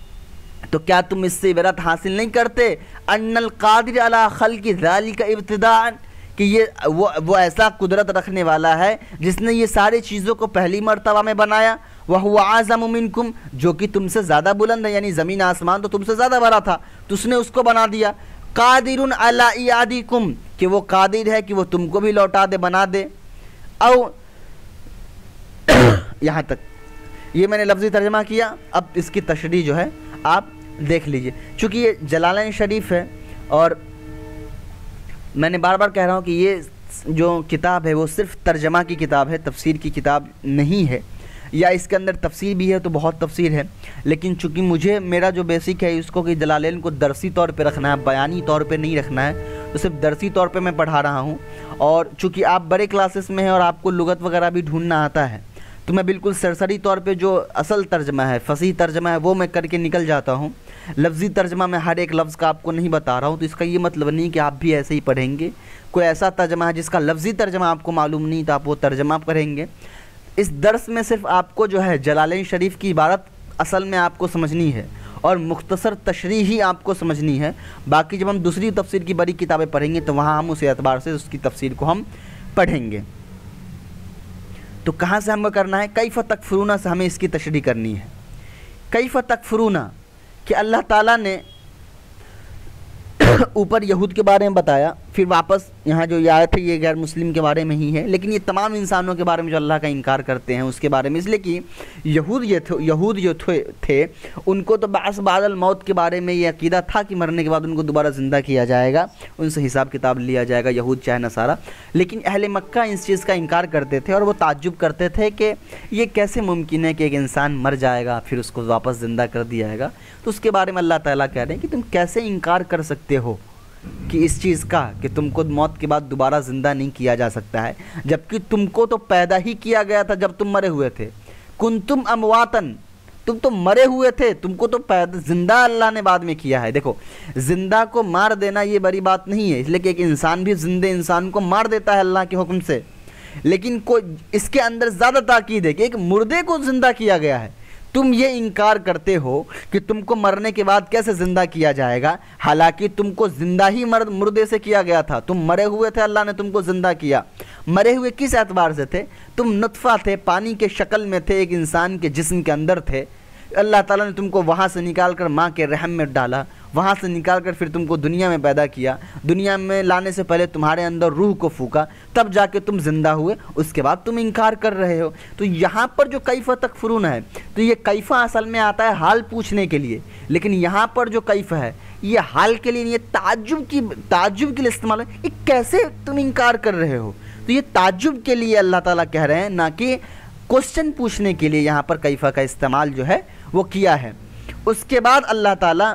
تو کیا تم اس سے عبرت حاصل نہیں کرتے، ان القادر علی خلق ذلک ابتداء، کہ یہ وہ ایسا قدرت رکھنے والا ہے جس نے یہ ساری چیزوں کو پہلی مرتبہ میں بنایا، وَهُوَ أَعْظَمُ مِنْكُمْ، جو کہ تم سے زیادہ بلند ہے، یعنی زمین آسمان تو تم سے زیادہ بڑا تھا تو اس نے اس کو بنا دیا، قادر علی اعادکم، کہ وہ قادر ہے کہ وہ تم کو بھی لوٹا دے، بنا دے، او یہاں تک یہ میں نے لفظی ترجمہ کیا، اب اس کی تشریح جو ہے آپ دیکھ لیجئے، چونکہ یہ جلالین شریف ہے اور میں نے بار بار کہہ رہا ہوں کہ یہ جو کتاب ہے وہ صرف ترجمہ کی کتاب ہے، تفسیر کی کتاب نہیں ہے، یا اس کے اندر تفسیر بھی ہے تو بہت تفسیر ہے، لیکن چونکہ میرا جو بیسک ہے اس کو کہ جلالین کو درسی طور پہ رکھنا ہے، بیانی طور پہ نہیں رکھنا ہے، تو صرف درسی طور پہ میں پڑھا رہا ہوں، اور چونکہ آپ بڑے کلاسز میں ہیں اور آپ کو لغت وغیرہ بھی ڈھونڈنا آتا ہے، تو میں بالکل سرسری طور پہ جو اصل ترجمہ ہے، فصیح ترجمہ ہے، وہ میں کر کے نکل جاتا ہوں، لفظی ترجمہ میں ہر ایک لفظ کا آپ کو نہیں بتا رہا ہوں، تو اس کا یہ مطلب نہیں کہ آپ بھی ایسے ہی پڑھیں گے، کوئی ایسا ترجمہ ہے جس کا لفظی ترجمہ آپ کو معلوم نہیں تو آپ وہ ترجمہ پڑھیں گے۔ اس درس میں صرف آپ کو جو ہے جلالین شریف کی عبارت اصل میں آپ کو سمجھنی ہے اور مختصر تشریح ہی آپ کو سمجھنی ہے، باقی جب ہم دوسری تفسیر کی بڑی کتابیں پڑھیں گے تو وہاں ہم اس اعتبار سے اس کی تفسیر کو ہم پڑھیں گے۔ تو کہاں سے ہم کو کرنا ہے، کیف تکفرون سے ہمیں اس کی تشریح کرنی ہے۔ کیف تکفرون، کہ اللہ تعالیٰ نے اوپر یہود کے بارے میں بتایا، پھر واپس یہاں جو یہ آیت ہے یہ غیر مسلم کے بارے میں ہی ہے، لیکن یہ تمام انسانوں کے بارے میں جو اللہ کا انکار کرتے ہیں اس کے بارے میں، اس لیے کہ یہود جو تھے ان کو تو بعث بعد الموت کے بارے میں یہ عقیدہ تھا کہ مرنے کے بعد ان کو دوبارہ زندہ کیا جائے گا، ان سے حساب کتاب لیا جائے گا، یہود چاہے نصارہ، لیکن اہل مکہ اس چیز کا انکار کرتے تھے اور وہ تعجب کرتے تھے کہ یہ کیسے ممکن ہے کہ ایک انسان مر جائے گا پھر اس کو واپس زندہ کر دیا جائے گا۔ تو اس کے بارے میں اللہ تعالیٰ کہہ رہے ہیں کہ تم کیسے انکار کر سکتے ہو کہ اس چیز کا کہ تم کو موت کے بعد دوبارہ زندہ نہیں کیا جا سکتا ہے، جبکہ تم کو تو پیدا ہی کیا گیا تھا جب تم مرے ہوئے تھے، کنتم امواتن، تم تو مرے ہوئے تھے، تم کو تو زندہ اللہ نے بعد میں کیا ہے۔ دیکھو زندہ کو مار دینا یہ بڑی بات نہیں ہے، اس لیے کہ ایک انسان بھی زندہ انسان کو مار دیتا ہے اللہ کے حکم سے، لیکن اس کے اندر زیادہ تاکید ہے کہ ایک مردے کو زندہ کیا گیا ہے۔ تم یہ انکار کرتے ہو کہ تم کو مرنے کے بعد کیسے زندہ کیا جائے گا، حالانکہ تم کو زندہ ہی مردے سے کیا گیا تھا، تم مرے ہوئے تھے، اللہ نے تم کو زندہ کیا۔ مرے ہوئے کس اعتبار سے تھے؟ تم نطفہ تھے، پانی کے شکل میں تھے، ایک انسان کے جسم کے اندر تھے، اللہ تعالیٰ نے تم کو وہاں سے نکال کر ماں کے رحم میں ڈالا، وہاں سے نکال کر پھر تم کو دنیا میں پیدا کیا، دنیا میں لانے سے پہلے تمہارے اندر روح کو پھونکا، تب جا کے تم زندہ ہوئے، اس کے بعد تم انکار کر رہے ہو۔ تو یہاں پر جو کیف تکفرون ہے، تو یہ کیف اصل میں آتا ہے حال پوچھنے کے لیے، لیکن یہاں پر جو کیف ہے یہ حال کے لیے نہیں، یہ تعجب کے لیے استعمال ہے، یہ کیسے تم انکار کر رہے ہو؟ تو یہ تعجب کے لیے اللہ تعالیٰ کہہ رہے ہیں، نہ کہ کوشچن پوچھنے کے لیے یہاں پر کیفہ کا استعمال جو ہے وہ کیا ہے۔ اس کے بعد اللہ تعالیٰ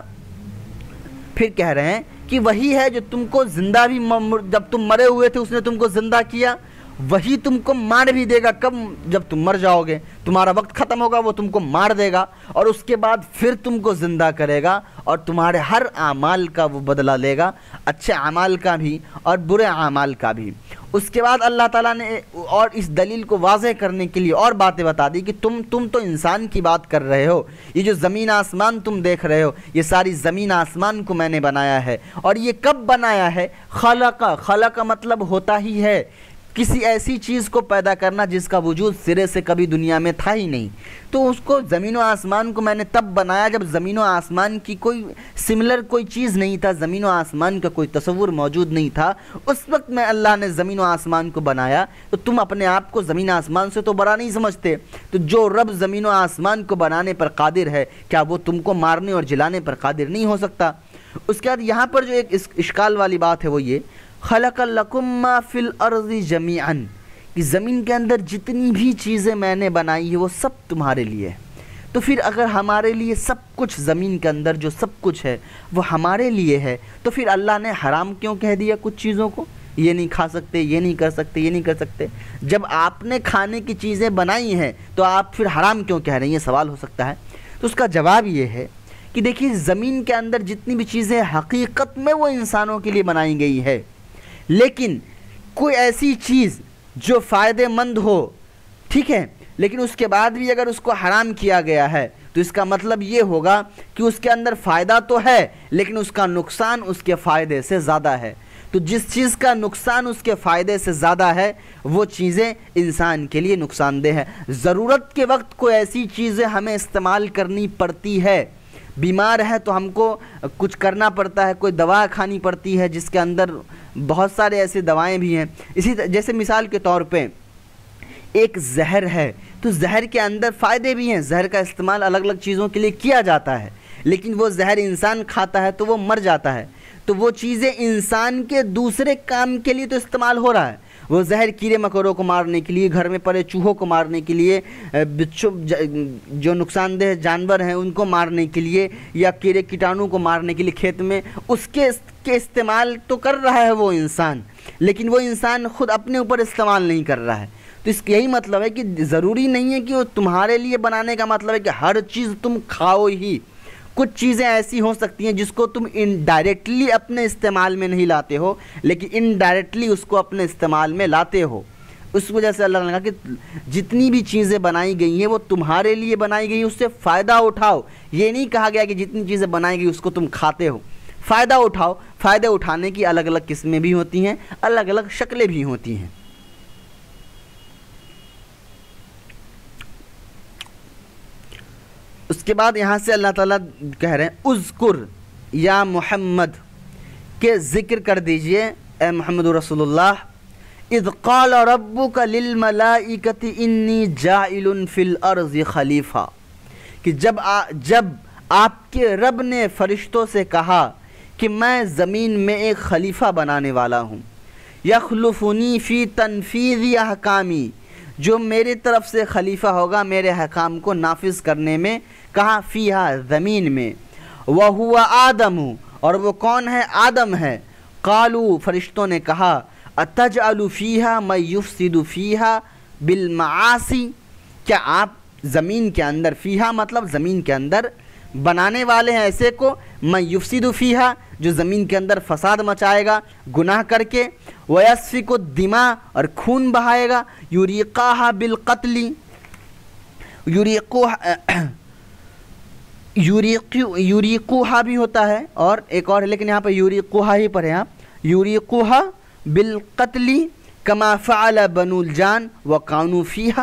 پھر کہہ رہے ہیں کہ وہی ہے جو تم کو زندہ بھی جب تم مرے ہوئے تھے اس نے تم کو زندہ کیا، وہی تم کو مار بھی دے گا کب؟ جب تم مر جاؤ گے، تمہارا وقت ختم ہوگا، وہ تم کو مار دے گا اور اس کے بعد پھر تم کو زندہ کرے گا اور تمہارے ہر اعمال کا وہ بدلہ لے گا، اچھے اعمال کا بھی اور برے اعمال کا بھی۔ اس کے بعد اللہ تعالیٰ نے اور اس دلیل کو واضح کرنے کے لیے اور باتیں بتا دی کہ تم تو انسان کی بات کر رہے ہو، یہ جو زمین آسمان تم دیکھ رہے ہو، یہ ساری زمین آسمان کو میں نے بنایا ہے، اور یہ کب بنایا ہے؟ خلق کا مطلب ہوتا ہی ہے کسی ایسی چیز کو پیدا کرنا جس کا وجود سرے سے کبھی دنیا میں تھا ہی نہیں، تو اس کو زمین و آسمان کو میں نے تب بنایا جب زمین و آسمان کی کوئی سملر کوئی چیز نہیں تھا، زمین و آسمان کا کوئی تصور موجود نہیں تھا، اس وقت میں اللہ نے زمین و آسمان کو بنایا۔ تو تم اپنے آپ کو زمین آسمان سے تو بڑا نہیں سمجھتے، تو جو رب زمین و آسمان کو بنانے پر قادر ہے، کیا وہ تم کو مارنے اور جلانے پر قادر نہیں ہو سکتا؟ اس کے بعد یہاں پر جو ایک اشکال والی بات ہے وہ یہ، خلق لکم ما فی الارض جمیعا، کہ زمین کے اندر جتنی بھی چیزیں میں نے بنائی ہے وہ سب تمہارے لیے ہے۔ تو پھر اگر ہمارے لیے سب کچھ زمین کے اندر جو سب کچھ ہے وہ ہمارے لیے ہے، تو پھر اللہ نے حرام کیوں کہہ دیا کچھ چیزوں کو؟ یہ نہیں کھا سکتے، یہ نہیں کر سکتے، یہ نہیں کر سکتے۔ جب آپ نے کھانے کی چیزیں بنائی ہیں تو آپ پھر حرام کیوں کہہ رہے ہیں؟ یہ سوال ہو سکتا ہے۔ تو اس کا جواب یہ ہے کہ دیکھیے زمین کے اندر جتنی بھی چیزیں حقیقت میں وہ انسانوں کے لیے بنائی گئی ہے، لیکن کوئی ایسی چیز جو فائدہ مند ہو، ٹھیک ہے، لیکن اس کے بعد بھی اگر اس کو حرام کیا گیا ہے تو اس کا مطلب یہ ہوگا کہ اس کے اندر فائدہ تو ہے لیکن اس کا نقصان اس کے فائدے سے زیادہ ہے۔ تو جس چیز کا نقصان اس کے فائدے سے زیادہ ہے وہ چیزیں انسان کے لیے نقصان دہ ہے۔ ضرورت کے وقت کوئی ایسی چیزیں ہمیں استعمال کرنی پڑتی ہے، بیمار ہے تو ہم کو کچھ کرنا پڑتا ہے، کوئی دوا کھانی پڑتی ہے جس کے اندر بہت سارے ایسے دوائیں بھی ہیں۔ اسی جیسے مثال کے طور پہ ایک زہر ہے، تو زہر کے اندر فائدے بھی ہیں، زہر کا استعمال الگ الگ چیزوں کے لیے کیا جاتا ہے، لیکن وہ زہر انسان کھاتا ہے تو وہ مر جاتا ہے، تو وہ چیزیں انسان کے دوسرے کام کے لیے تو استعمال ہو رہا ہے۔ وہ زہر کیڑے مکوڑوں کو مارنے کے لیے، گھر میں پڑے چوہوں کو مارنے کے لیے، بچوں جو نقصان دہ جانور ہیں ان کو مارنے کے لیے، یا کیڑے کیٹانوں کو مارنے کے لیے کھیت میں، اس کے استعمال تو کر رہا ہے وہ انسان، لیکن وہ انسان خود اپنے اوپر استعمال نہیں کر رہا ہے۔ تو اس کا یہی مطلب ہے کہ ضروری نہیں ہے کہ وہ تمہارے لیے بنانے کا مطلب ہے کہ ہر چیز تم کھاؤ ہی۔ کچھ چیزیں ایسی ہو سکتی ہیں جس کو تم انڈائریکٹلی اپنے استعمال میں نہیں لاتے ہو لیکن انڈائریکٹلی اس کو اپنے استعمال میں لاتے ہو۔ اس وجہ سے اللہ نے کہا کہ جتنی بھی چیزیں بنائی گئی ہیں وہ تمہارے لیے بنائی گئی، اس سے فائدہ اٹھاؤ۔ یہ نہیں کہا گیا کہ جتنی چیزیں بنائی گئی اس کو تم کھاتے ہو، فائدہ اٹھاؤ۔ فائدہ اٹھانے کی الگ الگ قسمیں بھی ہوتی ہیں، الگ الگ شکلیں بھی ہوتی ہیں۔ اس کے بعد یہاں سے اللہ تعالیٰ کہہ رہے ہیں اذکر یا محمد، کہ ذکر کر دیجئے اے محمد رسول اللہ، اذ قال ربک للملائکۃ انی جاعل فی الارض خلیفہ، کہ جب آپ کے رب نے فرشتوں سے کہا کہ میں زمین میں ایک خلیفہ بنانے والا ہوں، یخلفنی فی تنفیذ احکامی، جو میری طرف سے خلیفہ ہوگا میرے احکام کو نافذ کرنے میں، کہاں؟ فیہا، زمین میں، وہو آدم، اور وہ کون ہے؟ آدم ہے۔ قالوا، فرشتوں نے کہا، اتجعل فیہا من یفسد فیہا بالمعاصی، کیا آپ زمین کے اندر، فیہا مطلب زمین کے اندر بنانے والے ہیں ایسے کو، من یفسد فیہا جو زمین کے اندر فساد مچائے گا گناہ کر کے، ویسفک الدماء اور خون بہائے گا، یریقاہا بالقتل، یریقوہا بھی ہوتا ہے اور ایک اور ہے، لیکن یہاں پہ یریقوہا ہی پڑھیں آپ، یریقوہا بالقتل کما فعل بنو الجان وکانوا فیہا،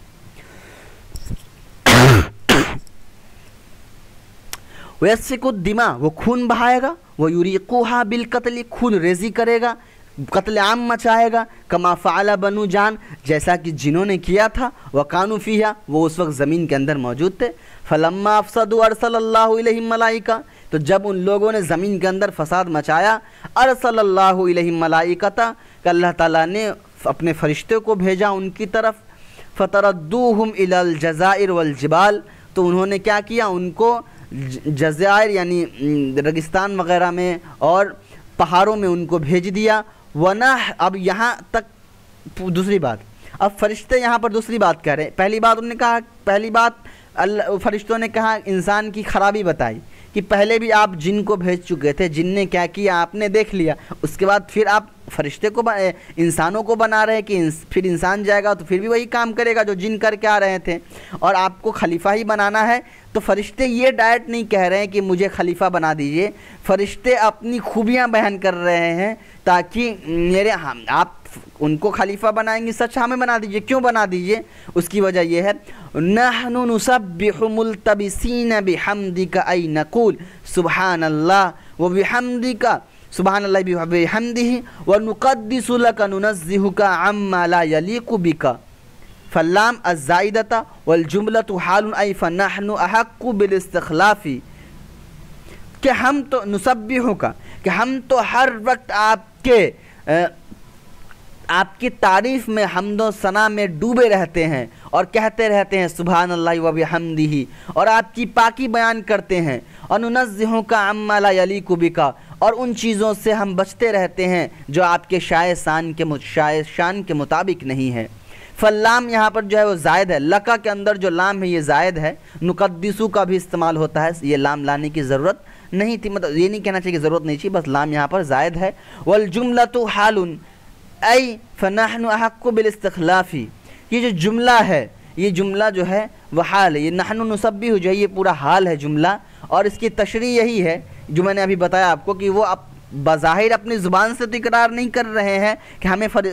ویسفک الدماء وہ خون بہائے گا، وہ یریقوہا بالقتل خون ریزی کرے گا، قتل عام مچائے گا، کما فعل بنو جان جیسا کہ جنہوں نے کیا تھا، وکانوا فیہا وہ اس وقت زمین کے اندر موجود تھے، فلما افسدوا ارسل اللہ الیہم ملائکہ تو جب ان لوگوں نے زمین کے اندر فساد مچایا، ارسل اللہ الیہم ملائکۃ کہ اللہ تعالیٰ نے اپنے فرشتے کو بھیجا ان کی طرف، فتردوہم الی الجزائر والجبال تو انہوں نے کیا کیا، ان کو جزائر یعنی ریگستان وغیرہ میں اور پہاڑوں میں ان کو بھیج دیا، اب یہاں تک دوسری بات، اب فرشتے یہاں پر دوسری بات کہہ رہے ہیں، پہلی بات انہوں نے کہا، پہلی بات فرشتوں نے کہا انسان کی خرابی بتائی کہ پہلے بھی آپ جن کو بھیج چکے تھے، جن نے کیا کیا آپ نے دیکھ لیا، اس کے بعد پھر آپ فرشتے کو انسانوں کو بنا رہے کہ پھر انسان جائے گا تو پھر بھی وہی کام کرے گا جو جن کر کے آ رہے تھے، اور آپ کو خلیفہ ہی بنانا ہے، تو فرشتے یہ ڈائریکٹ نہیں کہہ رہے ہیں کہ مجھے خلیفہ بنا دیجئے، فرشتے اپنی خوبیاں بیان کر رہے ہیں تاکہ آپ ان کو خلیفہ بنائیں گے، سچ ہمیں بنا دیجئے، کیوں بنا دیجئے، اس کی وجہ یہ ہے نحن نسبح ملتبسین بحمدک ای نقول سبحان اللہ وبحمدک سبحان اللہ بحمدہ ونقدس لک ننزہک عما لا یلیق بک، فاللام الزائدۃ والجملۃ حال ای فنحن احق بالاستخلاف کہ ہم تو نسبحک کہ ہم تو ہر وقت آپ کی تعریف میں حمد و ثنا میں ڈوبے رہتے ہیں اور کہتے رہتے ہیں سبحان اللہ و بحمدہ، اور آپ کی پاکی بیان کرتے ہیں، اور ننزہک عما لا یلیق بک اور ان چیزوں سے ہم بچتے رہتے ہیں جو آپ کے شان کے مطابق نہیں ہے۔ فاللام یہاں پر جو ہے وہ زائد ہے، لکا کے اندر جو لام ہے یہ زائد ہے، نقدسو کا بھی استعمال ہوتا ہے، یہ لام لانے کی ضرورت نہیں تھی، مطلب یہ نہیں کہنا چاہیے کہ ضرورت نہیں تھی، بس لام یہاں پر زائد ہے، والجملۃ حال ای فنحن احق بالاستخلاف یہ جو جملہ ہے، یہ جملہ جو ہے وہ حال ہے، یہ نحن نسبح جو ہے یہ پورا حال ہے جملہ، اور اس کی تشریح یہی ہے جو میں نے ابھی بتایا آپ کو کہ وہ بظاہر اپنی زبان سے تو اقرار نہیں کر رہے ہیں کہ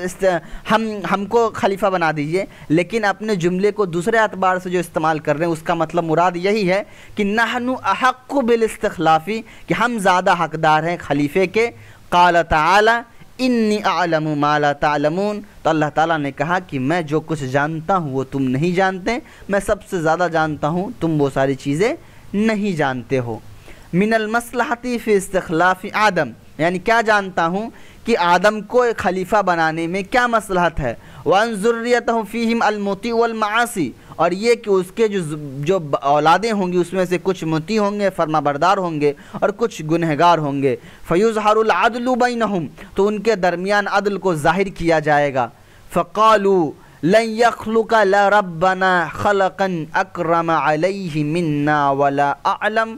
ہم کو خلیفہ بنا دیجئے، لیکن اپنے جملے کو دوسرے اعتبار سے جو استعمال کر رہے ہیں اس کا مطلب مراد یہی ہے کہ نحن احق بالاستخلاف کہ ہم زیادہ حقدار ہیں خلیفے کے۔ قال تعالی انی اعلم ما لا تعلمون تو اللہ تعالیٰ نے کہا کہ میں جو کچھ جانتا ہوں وہ تم نہیں جانتے، میں سب سے زیادہ جانتا ہوں، تم وہ ساری چیزیں نہیں جانتے ہو۔ من المصلحۃ فی استخلاف آدم یعنی کیا جانتا ہوں کہ آدم کو ایک خلیفہ بنانے میں کیا مصلحت ہے، وَأَنْ ذُرِّيَّتَهُ فِيهِمْ الْمُطِيعُ وَالْمَعَاصِي اور یہ کہ اس کے جو اولادیں ہوں گی اس میں سے کچھ مطیع ہوں گے، فرما بردار ہوں گے، اور کچھ گنہگار ہوں گے، فَيُظْهَرُ الْعَدْلُ بَيْنَهُمْ تو ان کے درمیان عدل کو ظاہر کیا جائے گا۔ فَقَالُوا لَنْ يَخْلُقَ لَرَبَّنَا خَلَقًا أَكْرَمَ عَلَيْهِ مِنَّا وَلَا أَعْلَمُ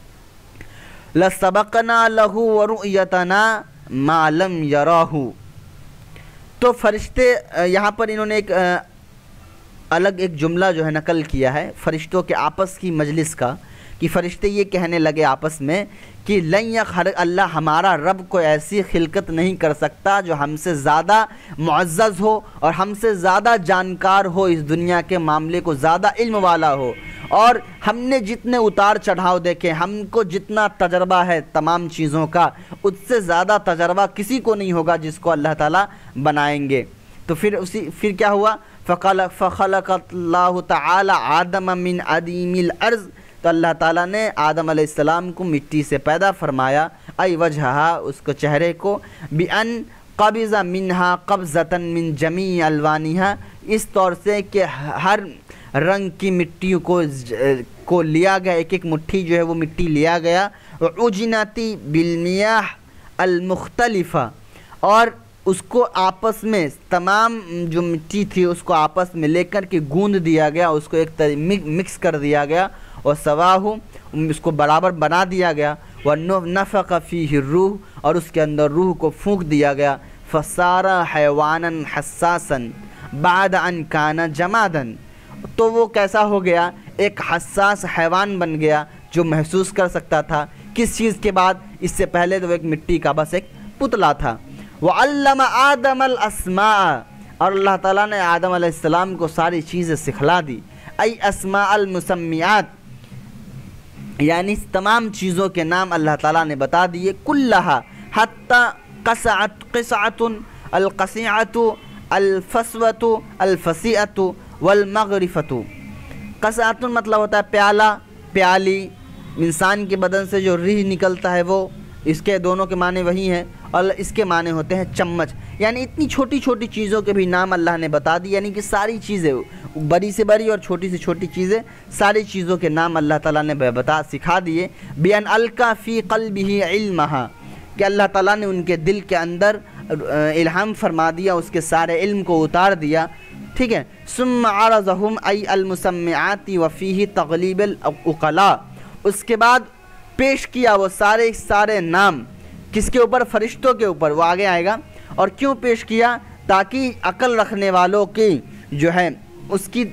لَسَبَقْنَا لَهُ وَرُؤْيَتَنَا مَا لَمْ يَرَاهُ تو فرشتے یہاں پر انہوں نے ایک الگ ایک جملہ جو ہے نقل کیا ہے فرشتوں کے آپس کی مجلس کا، کہ فرشتے یہ کہنے لگے آپس میں کہ لن یخلق اللہ ہمارا رب کو ایسی خلقت نہیں کر سکتا جو ہم سے زیادہ معزز ہو اور ہم سے زیادہ جانکار ہو، اس دنیا کے معاملے کو زیادہ علم والا ہو، اور ہم نے جتنے اتار چڑھاؤ دیکھے، ہم کو جتنا تجربہ ہے تمام چیزوں کا، اس سے زیادہ تجربہ کسی کو نہیں ہوگا جس کو اللہ تعالیٰ بنائیں گے۔ تو پھر کیا ہوا، فخلق اللہ تعالی آدم من عدیم الارض تو اللہ تعالیٰ نے آدم علیہ السلام کو مٹی سے پیدا فرمایا، ای وجہہا اس کو چہرے کو، بِأَن قبض منہا قبضۃ من جمیع الوانہا اس طور سے کہ ہر رنگ کی مٹیوں کو لیا گیا، ایک ایک مٹھی جو ہے وہ مٹی لیا گیا، عجنت بالمیاہ المختلفہ اور اس کو آپس میں تمام جو مٹی تھی اس کو آپس میں لے کر کے گوندھ دیا گیا، اس کو ایک مکس کر دیا گیا، اور سواہ اس کو برابر بنا دیا گیا، وَنَفَخَ فِيهِ الرُّوحُ اور اس کے اندر روح کو پھونک دیا گیا، فَصَارَ حَيْوَانًا حَسَّاسًا بَعْدَ أَنْ كَانَ جَمَادًا، تو وہ کیسا ہو گیا؟ ایک حساس حیوان بن گیا جو محسوس کر سکتا تھا کس چیز کے بعد؟ اس سے پہلے تو ایک مٹی کا بس ایک پتلا تھا۔ وَعَلَّمَ آدَمَ الْأَسْمَاءَ اور اللہ تعالیٰ نے آدم علیہ السلام کو ساری چیزیں سکھلا دی، ای اسماء المسمیات یعنی تمام چیزوں کے نام اللہ تعالیٰ نے بتا دیے، کلہا حتی قصعۃ القصیعۃ الفسوۃ الفسیعۃ والمغرفۃ۔ قصعۃ مطلب ہوتا ہے پیالہ، پیالی، انسان کے بدن سے جو ریح نکلتا ہے وہ، اس کے دونوں کے معنی وہی ہیں، اور اس کے معنی ہوتے ہیں چمچ، یعنی اتنی چھوٹی چھوٹی چیزوں کے بھی نام اللہ نے بتا دی، یعنی کہ ساری چیزیں، بڑی سے بڑی اور چھوٹی سے چھوٹی چیزیں، ساری چیزوں کے نام اللہ تعالیٰ نے سکھا دیے۔ بِأَنْ أَلْقَى فِي قَلْبِهِ عِلْمَهَا کہ اللہ تعالیٰ نے ان کے دل کے اندر الہام فرما دیا، اس کے سارے علم کو اتار دیا، ٹھیک ہے۔ ثُمَّ عَرَضَهُمْ أَيْ الْمُسَمِّعَاتِ وَفِيهِ تَغْلِيبُ الْعُقَلَاءِ اس کے بعد پیش کیا وہ سارے نام، کس کے اوپر؟ فرشتوں کے اوپر، وہ آگے آئے گا۔ اور کیوں پیش کیا؟ تاکہ عقل رکھنے والوں کی جو ہے اس کی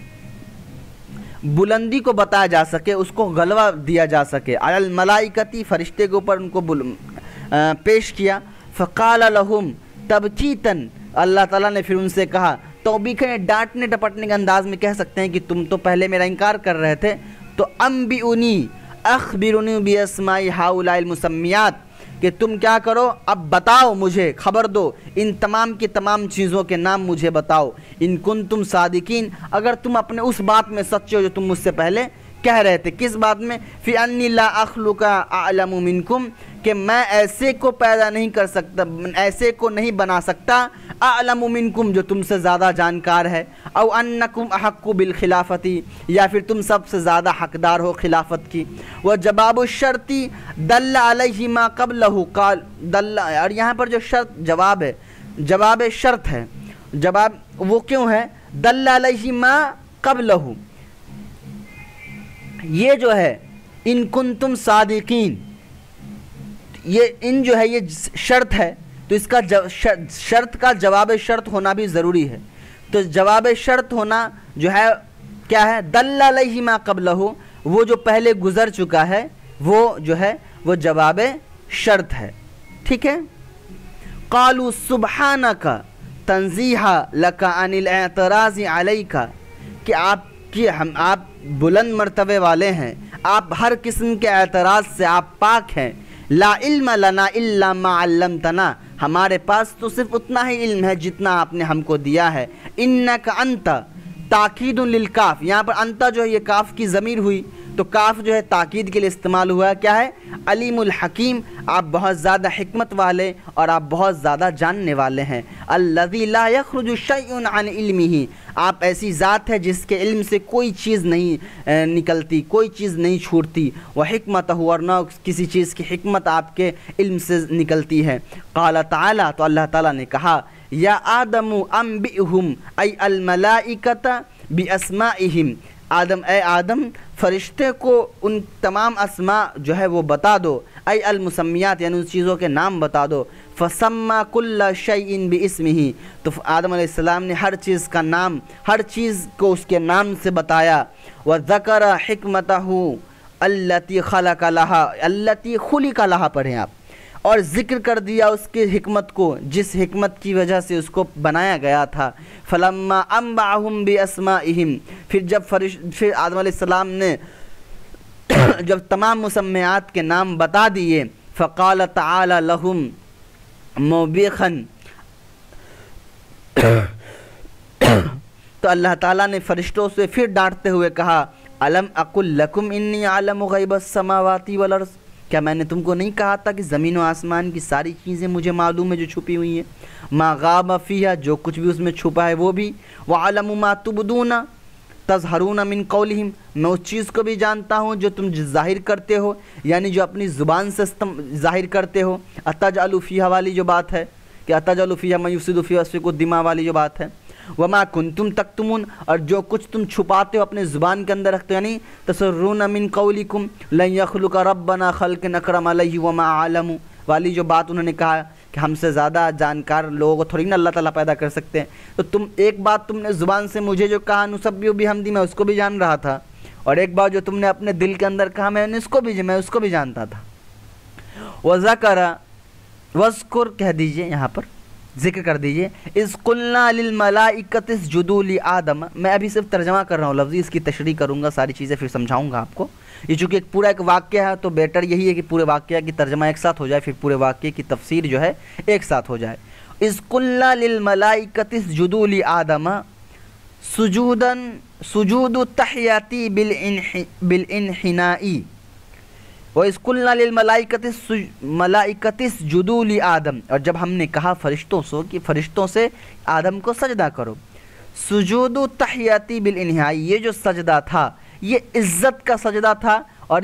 بلندی کو بتایا جا سکے، اس کو غلبہ دیا جا سکے۔ علی الملائکتی فرشتے کے اوپر ان کو پیش کیا۔ فقال لہم تبکیتاً اللہ تعالیٰ نے پھر ان سے کہا، توبیخیں ڈانٹنے ٹپٹنے کے انداز میں کہہ سکتے ہیں کہ تم تو پہلے میرا انکار کر رہے تھے، تو انبئونی اخبرونی باسماء ہؤلاء المسمیات کہ تم کیا کرو، اب بتاؤ مجھے، خبر دو، ان تمام کی تمام چیزوں کے نام مجھے بتاؤ، ان کنتم صادقین اگر تم اپنے اس بات میں سچے ہو جو تم مجھ سے پہلے کہہ رہے تھے۔ کس بات میں؟ فی انی لا اخلق اعلم منکم کہ میں ایسے کو پیدا نہیں کر سکتا، ایسے کو نہیں بنا سکتا، اعلم منکم جو تم سے زیادہ جانکار ہے، او انکم احق بالخلافتی یا پھر تم سب سے زیادہ حقدار ہو خلافت کی۔ وجواب الشرط دل علیہ ما قبلہ قال دل، اور یہاں پر جو شرط جواب ہے، جواب شرط ہے، جواب وہ کیوں ہے؟ دل علیہ ما قبلہ، یہ جو ہے ان کنتم صادقین، یہ ان جو ہے یہ شرط ہے، تو اس کا شرط کا جواب شرط ہونا بھی ضروری ہے۔ تو جواب شرط ہونا جو ہے کیا ہے؟ دل علیہ ما قبلہ، وہ جو پہلے گزر چکا ہے وہ جو ہے وہ جواب شرط ہے، ٹھیک ہے۔ قالوا سبحانک تنزیہا لک عن الاعتراض علیک کہ آپ بلند مرتبے والے ہیں، آپ ہر قسم کے اعتراض سے آپ پاک ہیں۔ لا علم لنا الا ما علمتنا، ہمارے پاس تو صرف اتنا ہی علم ہے جتنا آپ نے ہم کو دیا ہے۔ انک انت تاکید للکاف، یہاں پر انت جو ہے یہ کاف کی ضمیر ہوئی، تو کاف جو ہے تاکید کے لیے استعمال ہوا ہے، کیا ہے؟ علیم الحکیم، آپ بہت زیادہ حکمت والے اور آپ بہت زیادہ جاننے والے ہیں۔ الذی لا یخرج شیء عن علمہ، آپ ایسی ذات ہے جس کے علم سے کوئی چیز نہیں نکلتی، کوئی چیز نہیں چھوٹتی، وحکمتہ، اور نہ کسی چیز کی حکمت آپ کے علم سے نکلتی ہے۔ قال تعالی، تو اللہ تعالیٰ نے کہا، یا آدم انبئہم ای الملائکۃ باسمائہم، اے آدم فرشتے کو ان تمام اسماء جو ہے وہ بتا دو، ای المسمیات یعنی ان چیزوں کے نام بتا دو۔ فسمى كل شيء باسمه، تو آدم علیہ السلام نے ہر چیز کا نام، ہر چیز کو اس کے نام سے بتایا۔ وذکر حکمتہ التی خلق لها، التی خلق لها پڑھیں آپ، اور ذکر کر دیا اس کی حکمت کو جس حکمت کی وجہ سے اس کو بنایا گیا تھا۔ فلما انبأهم باسمائهم، پھر آدم علیہ السلام نے جب تمام مسمیات کے نام بتا دیے، فقال تعالی لهم موبخا، تو اللہ تعالیٰ نے فرشتوں سے پھر ڈانٹتے ہوئے کہا، الم اقل لکم انی اعلم غیب السماوات والارض، کیا میں نے تم کو نہیں کہا تھا کہ زمین و آسمان کی ساری چیزیں مجھے معلوم ہے جو چھپی ہوئی ہیں، ما غاب فیہا، جو کچھ بھی اس میں چھپا ہے وہ بھی، وعلم ما تبدون تظہرون من قولہم، میں اس چیز کو بھی جانتا ہوں جو تم ظاہر کرتے ہو، یعنی جو اپنی زبان سے ظاہر کرتے ہو۔ اتجعل فیہا والی جو بات ہے کہ اَتَجْعَلُ فِيهَا مَن يُفْسِدُ فِيهَا وَيَسْفِكُ الدِّمَاءَ والی جو بات ہے، وَمَا كُنْتُمْ تَكْتُمُونَ، اور جو کچھ تم چھپاتے ہو اپنے زبان کے اندر رکھتے ہو، یعنی تَسِرُّونَ مِن قَوْلِكُمْ لَن يَخْلُقَ رَبَّنَا خَلْقًا أَكْرَمَ عَلَيْهِ وَمَا أَعْلَمُ والی جو بات انہوں نے کہا کہ ہم سے زیادہ جانکار لوگوں کو تھوڑی نا اللہ تعالیٰ پیدا کر سکتے ہیں، تو تم ایک بات تم نے زبان سے مجھے جو کہا نُسَبِّحُ بِحَمْدِهِ میں اس کو بھی جان رہا تھا، اور ایک بات جو تم نے اپنے دل کے اندر کہا میں اس کو بھی جانتا تھا۔ وَذَكَرَ وَاذْكُرْ کہہ دیجئے، یہاں پر ذکر کر دیجئے، اِذْ قُلْنَا لِلْمَلَائِكَةِ اسْجُدُوا لِآدَمَ، میں ابھی صرف ترجمہ کر رہا ہوں لفظی، اس کی تشریح کروں گا، ساری چیزیں پھر سمجھاؤں گا آپ کو۔ یہ چونکہ ایک پورا ایک واقعہ ہے تو بیٹر یہی ہے کہ پورے واقعہ کی ترجمہ ایک ساتھ ہو جائے، پھر پورے واقعے کی تفسیر جو ہے ایک ساتھ ہو جائے۔ اِذْ قُلْنَا لِلْمَلَائِكَةِ اسْجُدُوا لِآدَمَ سُجُودُ التَّحِيَّةِ بِالْإِنْحِنَاءِ وَإِذْ قُلْنَا لِلْمَلَائِكَةِ اسْجُدُوا لِآدَمَ، اور جب ہم نے کہا فرشتوں سے آدم کو سجدہ کرو۔ سجود التحیاتی بالانحاء، یہ جو سجدہ تھا یہ عزت کا سجدہ تھا، اور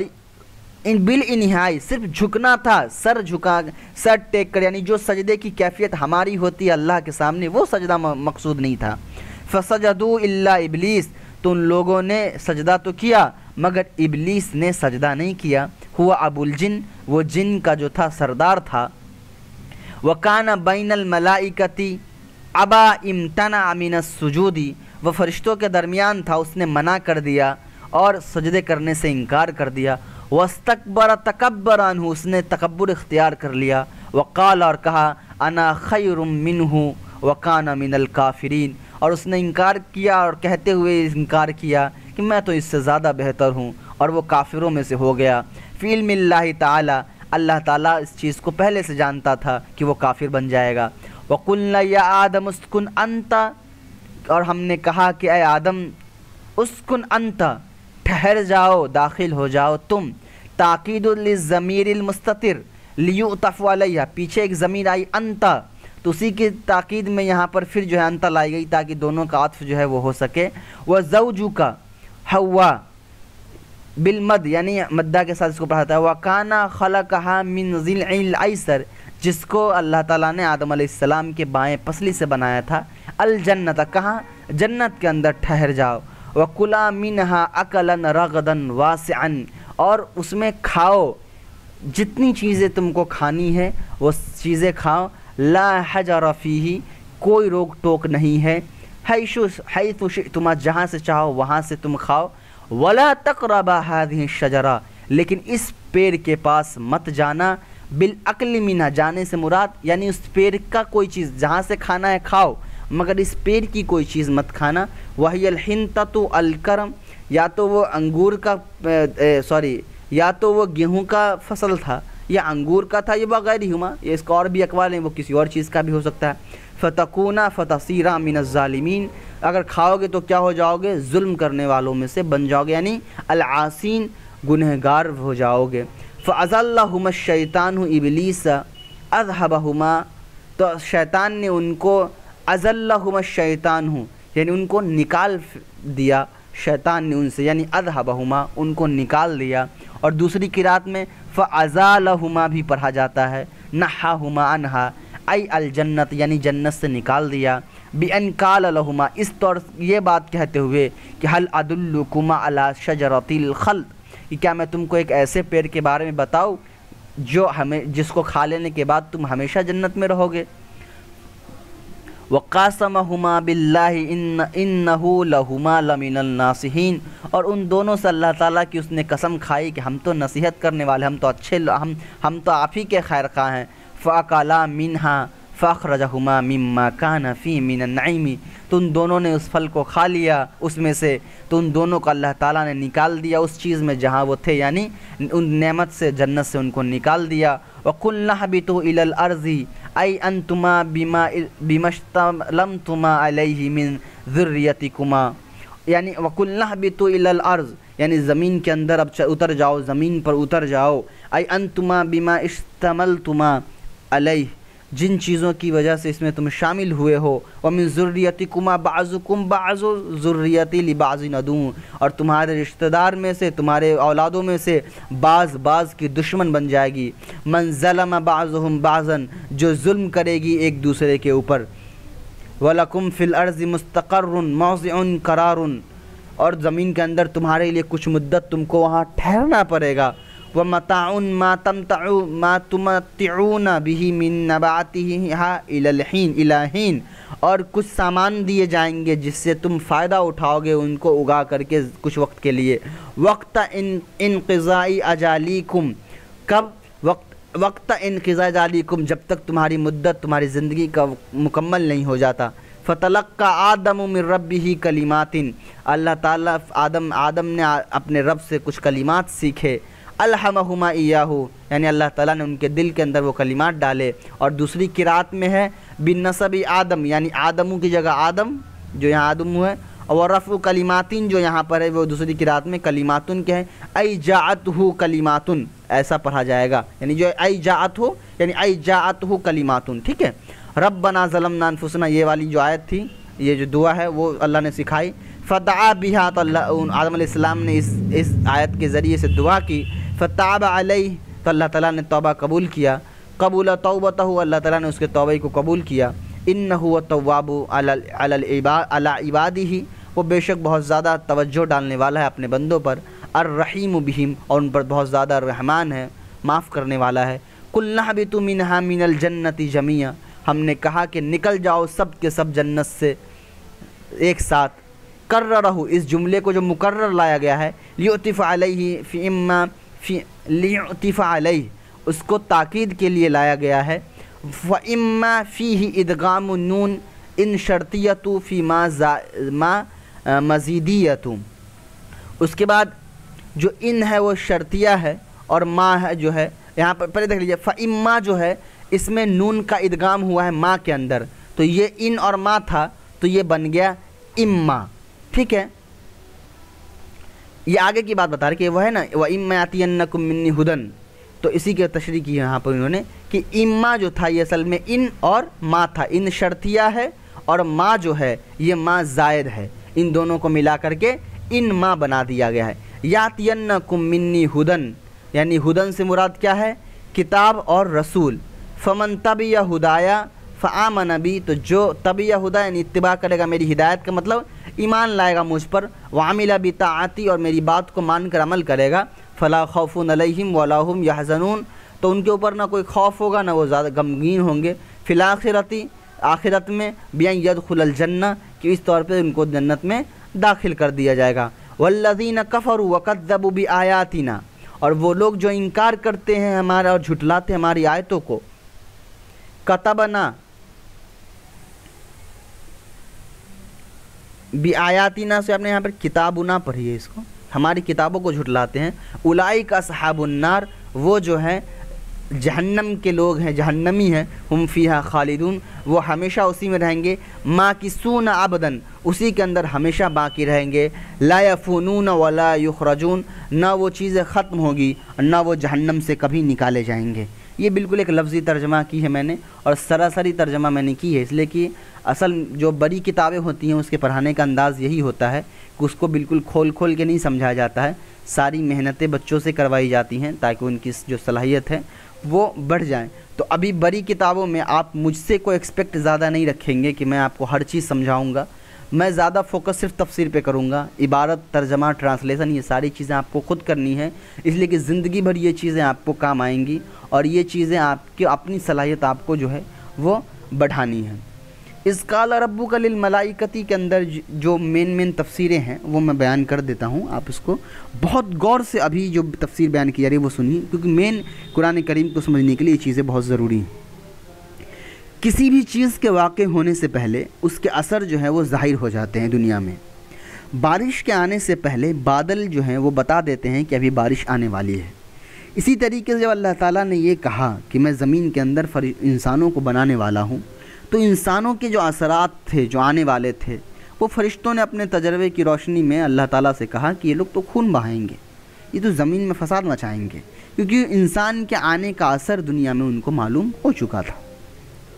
بالانحاء صرف جھکنا تھا، سر ٹیک کر، یعنی جو سجدے کی کیفیت ہماری ہوتی ہے اللہ کے سامنے وہ سجدہ مقصود نہیں تھا۔ فسجدوا الا ابلیس، تو ان لوگوں نے سجدہ تو کیا مگر ابلیس نے سجدہ نہیں کیا۔ ہوا ابو الجن، وہ جن کا جو تھا سردار تھا۔ وَكَانَ بَيْنَ الْمَلَائِكَةِ ابا امتنع من السجود، وہ فرشتوں کے درمیان تھا، اس نے منع کر دیا اور سجدے کرنے سے انکار کر دیا۔ واستکبر تکبر عنہ، اس نے تکبر اختیار کر لیا۔ وقال، اور کہا، انا خیر منہ وکان من الکافرین، اور اس نے انکار کیا اور کہتے ہوئے انکار کیا کہ میں تو اس سے زیادہ بہتر ہوں، اور وہ کافروں میں سے ہو گیا۔ فی علم اللہ تعالی، اللہ تعالیٰ اس چیز کو پہلے سے جانتا تھا کہ وہ کافر بن جائے گا۔ وَقُلْنَا يَا آدَمُ اسْكُنْ أَنْتَ، اور ہم نے کہا کہ اے آدم اسکن انت، ٹھہر جاؤ، داخل ہو جاؤ تم۔ تاکید للضمیر المستتر لیعطف علیہ، پیچھے ایک ضمیر آئی انت، تو اسی کی تاکید میں یہاں پر پھر جو ہے انت لائی گئی تاکہ دونوں کا عطف جو ہے وہ ہو سکے۔ وَزَوْجُكَ حوا بالمد، یعنی مدہ کے ساتھ اس کو پڑھا تھا۔ وَكَانَ خَلَقَهَا مِنْ ضِلْعِ الْأَيْسَرِ، جس کو اللہ تعالیٰ نے آدم علیہ السلام کے بائیں پسلی سے بنایا تھا۔ الجنت، کہاں؟ جنت کے اندر ٹھہر جاؤ۔ وَكُلَا مِنْهَا أَكَلًا رَغَدًا وَاسِعًا، اور اس میں کھاؤ جتنی چیزیں تم کو کھانی ہے وہ چیزیں کھاؤ۔ لا حجر فیہ، کوئی روک ٹوک نہیں ہے۔ حیث شئتما، جہاں سے چاہو وہاں سے تم کھاؤ۔ ولا تقربا هذه الشجرہ، لیکن اس پیڑ کے پاس مت جانا۔ بالاکل منها، جانے سے مراد یعنی اس پیڑ کا کوئی چیز جہاں سے کھانا ہے کھاؤ مگر اس پیڑ کی کوئی چیز مت کھانا۔ وہی الحنطۃ الکرم، یا تو وہ انگور کا یا تو وہ گیہوں کا فصل تھا یا انگور کا تھا، یہ وغیرہما، یہ اس کا اور بھی اقوال ہیں، وہ کسی اور چیز کا بھی ہو سکتا ہے۔ فتکونا فتصیرا من الظالمین، اگر کھاؤ گے تو کیا ہو جاؤ گے؟ ظلم کرنے والوں میں سے بن جاؤ گے، یعنی العاصین، گنہگار ہو جاؤ گے۔ فَأَزَلَّهُمَا الشَّيْطَانُ إِبْلِيسَ أَذْهَبَهُمَا، تو شیطان نے ان کو أَزَلَّهُمَا الشَّيْطَانُ، یعنی ان کو نکال دیا شیطان نے ان سے، یعنی أَذْهَبَهُمَا، ان کو نکال دیا۔ اور دوسری قرات میں فَأَزَالَهُمَا بھی پڑھا جاتا ہے، نَحَّاهُمَا عَنْهَا ای الجنت، یعنی جنت سے نکال دیا۔ بِأَنْ قَالَ لَهُمَا، اس طور یہ بات کہتے ہوئے کہ هَلْ أَدُلُّكُمَا عَلَى شَجَرَةِ الْخَلْدِ، کہ کیا میں تم کو ایک ایسے پیڑ کے بارے میں بتاؤں جس کو کھا لینے کے بعد تم ہمیشہ جنت میں رہو گے۔ وَقَاسَمَهُمَا بِاللَّهِ إِنَّهُ لَهُمَا لَمِنَ النَّاصِحِينَ، اور ان دونوں سے اللہ تعالیٰ کی اس نے قسم کھائی کہ ہم تو نصیحت کرنے والے، ہم تو اچھے، ہم تو آپ ہی کے خیر خواہ ہیں۔ فَأَكَلَا مِنْهَا فَأَخْرَجَهُمَا مِمَّا كَانَ فِيهِ مِنَ النَّعِيمِ، تو ان دونوں نے اس پھل کو کھا لیا، اس میں سے تو ان دونوں کو اللہ تعالیٰ نے نکال دیا اس چیز میں جہاں وہ تھے، یعنی ان نعمت سے، جنت سے ان کو نکال دیا۔ وَقُلْنَا اهْبِطُوا إِلَى الْأَرْضِ أَيْ أَنْتُمَا بِمَا اشْتَمَلْتُمَا عَلَيْهِ مِنْ ذُرِّيَّتِكُمَا، یعنی وَقُلْنَا اهْبِطُوا إِلَى الْأَرْضِ، یعنی زمین کے اندر اب اتر جاؤ، زمین پر اتر جاؤ۔ أَيْ أَنْتُمَا بِمَا اشْتَمَلْتُمَا عَلَيْهِ، جن چیزوں کی وجہ سے اس میں تم شامل ہوئے ہو، وَمِن ذُرِّيَّتِكُمَا بَعْضُكُمْ بَعْضُ ذُرِّيَّتِ لِبَعْضٍ عَدُوٌّ، اور تمہارے رشتہ دار میں سے، تمہارے اولادوں میں سے بعض کی دشمن بن جائے گی۔ مَن ظَلَمَ بَعْضُهُمْ بَعْضًا، جو ظلم کرے گی ایک دوسرے کے اوپر۔ وَلَكُمْ فِي الْأَرْضِ مُسْتَقَرٌّ مَوْضِعٌ قَرَارٌ، اور زمین کے اندر تمہارے لیے کچھ مدت تم کو وہاں ٹھہرنا پڑے گا۔ وَمَتَاعٌ مَا تُمَتِّعُونَ بِهِ مِن نَبَاتِهِ إِلَى حِينٍ، اور کچھ سامان دیے جائیں گے جس سے تم فائدہ اٹھاؤ گے ان کو اگا کر کے کچھ وقت کے لیے۔ وقت انقضاء اجالیکم، کب؟ وقت انقضاء اجالیکم، جب تک تمہاری مدت، تمہاری زندگی کا مکمل نہیں ہو جاتا۔ فتلقى آدم من ربه کلمات، اللہ تعالیٰ آدم نے اپنے رب سے کچھ کلمات سیکھے۔ الہمہما ایاہ، یعنی اللہ تعالیٰ نے ان کے دل کے اندر وہ کلمات ڈالے۔ اور دوسری قرات میں ہے بالنسب آدم، یعنی آدموں کی جگہ آدم جو یہاں آدم ہے، اور رفع کلماتن جو یہاں پر ہے وہ دوسری قرات میں کلماتن کے ہیں۔ ای جاءتہ کلماتن، ایسا پڑھا جائے گا، یعنی جو ای جاءتہ یعنی ای جاءتہ کلماتن، ٹھیک ہے۔ ربنا ظلمنا انفسنا، یہ والی جو آیت تھی، یہ جو دعا ہے وہ اللہ نے سکھائی۔ فدعا بہا، تو آدم علیہ السلام نے اس آیت کے ذریعے سے دعا کی۔ فتاب علیہ، تو اللہ تعالیٰ نے توبہ قبول کیا۔ قبول توبتہ، اللہ تعالیٰ نے اس کے توبہ کو قبول کیا۔ انہ التواب علی عبادہ، وہ بے شک بہت زیادہ توجہ ڈالنے والا ہے اپنے بندوں پر۔ الرحیم بہم، اور ان پر بہت زیادہ رحمان ہے، معاف کرنے والا ہے۔ قلنا اہبطوا منہا من الجنۃ جمیعا، ہم نے کہا کہ نکل جاؤ سب کے سب جنت سے ایک ساتھ۔ کررہ، اس جملے کو جو مکرر لایا گیا ہے، لیعطف علیہ لیعطف علیہ، اس کو تاکید کے لیے لایا گیا ہے۔ فَإِمَّا فِيهِ إِدْغَامُ النُّونِ إِن شرطیۃ فی ما مزیدیۃ، اس کے بعد جو ان ہے وہ شرطیہ ہے، اور ما ہے جو ہے یہاں پر پہلے دیکھ لیجیے، فَإِمَّا جو ہے اس میں نون کا ادغام ہوا ہے ما کے اندر، تو یہ ان اور ما تھا تو یہ بن گیا اما، ٹھیک ہے۔ یہ آگے کی بات بتا رہے کہ وہ ہے نا وَإِمَّا يَأْتِيَنَّكُم مِّنِّي هُدًى، تو اسی کے تشریح کی یہاں پر انہوں نے کہ اما جو تھا یہ اصل میں ان اور ما تھا، ان شرطیہ ہے اور ما جو ہے یہ ما زائد ہے، ان دونوں کو ملا کر کے ان ما بنا دیا گیا ہے۔ یاتینکم منی ہدن، یعنی ہدن سے مراد کیا ہے؟ کتاب اور رسول۔ فمن تبع ہدایا فآمن بی، تو جو تبع ہدا یعنی اتباع کرے گا میری ہدایت کا مطلب ایمان لائے گا مجھ پر، وعمل بطاعتی، اور میری بات کو مان کر عمل کرے گا، فلا خوف علیہم ولا هم یحزنون، تو ان کے اوپر نہ کوئی خوف ہوگا نہ وہ زیادہ غمگین ہوں گے۔ فی الآخرتی، آخرت میں، بیان یدخل الجنہ، کہ اس طور پہ ان کو جنت میں داخل کر دیا جائے گا۔ والذین کفروا وکذبوا بآیاتنا، اور وہ لوگ جو انکار کرتے ہیں ہمارا اور جھٹلاتے ہیں ہماری آیتوں کو، کتبنا بآیاتنا سے آپ نے یہاں پر کتابنا پڑھی ہے، اس کو ہماری کتابوں کو جھٹلاتے ہیں۔ اولئک اصحاب النار، وہ جو ہیں جہنم کے لوگ ہیں، جہنمی ہیں، ہم فیہا خالدون، وہ ہمیشہ اسی میں رہیں گے، ماکثون ابداً، اسی کے اندر ہمیشہ باقی رہیں گے، لا یفونون ولا یخرجون، نہ وہ چیزیں ختم ہوگی نہ وہ جہنم سے کبھی نکالے جائیں گے۔ یہ بالکل ایک لفظی ترجمہ کی ہے میں نے، اور سراسری ترجمہ میں نے کی ہے، اس لیے کہ اصل جو بڑی کتابیں ہوتی ہیں اس کے پڑھانے کا انداز یہی ہوتا ہے کہ اس کو بالکل کھول کے نہیں سمجھایا جاتا ہے، ساری محنتیں بچوں سے کروائی جاتی ہیں تاکہ ان کی جو صلاحیت ہے وہ بڑھ جائیں۔ تو ابھی بڑی کتابوں میں آپ مجھ سے کوئی ایکسپیکٹ زیادہ نہیں رکھیں گے کہ میں آپ کو ہر چیز سمجھاؤں گا، میں زیادہ فوکس صرف تفسیر پہ کروں گا، عبارت، ترجمہ، ٹرانسلیشن، یہ ساری چیزیں آپ کو خود کرنی ہے، اس لیے کہ زندگی بھر یہ چیزیں آپ کو کام آئیں گی، اور یہ چیزیں آپ کی اپنی صلاحیت آپ کو جو ہے وہ بڑھانی ہے۔ اذ قال ربک للملائکۃ کے اندر جو مین تفسیریں ہیں وہ میں بیان کر دیتا ہوں، آپ اس کو بہت غور سے ابھی جو تفسیر بیان کی جا رہی ہے وہ سنیے، کیونکہ مین قرآن کریم کو سمجھنے کے لیے یہ چیزیں بہت ضروری ہیں۔ کسی بھی چیز کے واقع ہونے سے پہلے اس کے اثر جو ہے وہ ظاہر ہو جاتے ہیں دنیا میں۔ بارش کے آنے سے پہلے بادل جو ہیں وہ بتا دیتے ہیں کہ ابھی بارش آنے والی ہے۔ اسی طریقے سے جب اللہ تعالیٰ نے یہ کہا کہ میں زمین کے اندر انسانوں کو بنانے والا ہوں، تو انسانوں کے جو اثرات تھے جو آنے والے تھے، وہ فرشتوں نے اپنے تجربے کی روشنی میں اللہ تعالیٰ سے کہا کہ یہ لوگ تو خون بہائیں گے، یہ تو زمین میں فساد مچائیں گے، کیونکہ انسان کے آنے کا اثر دنیا میں ان کو معلوم ہو چکا تھا۔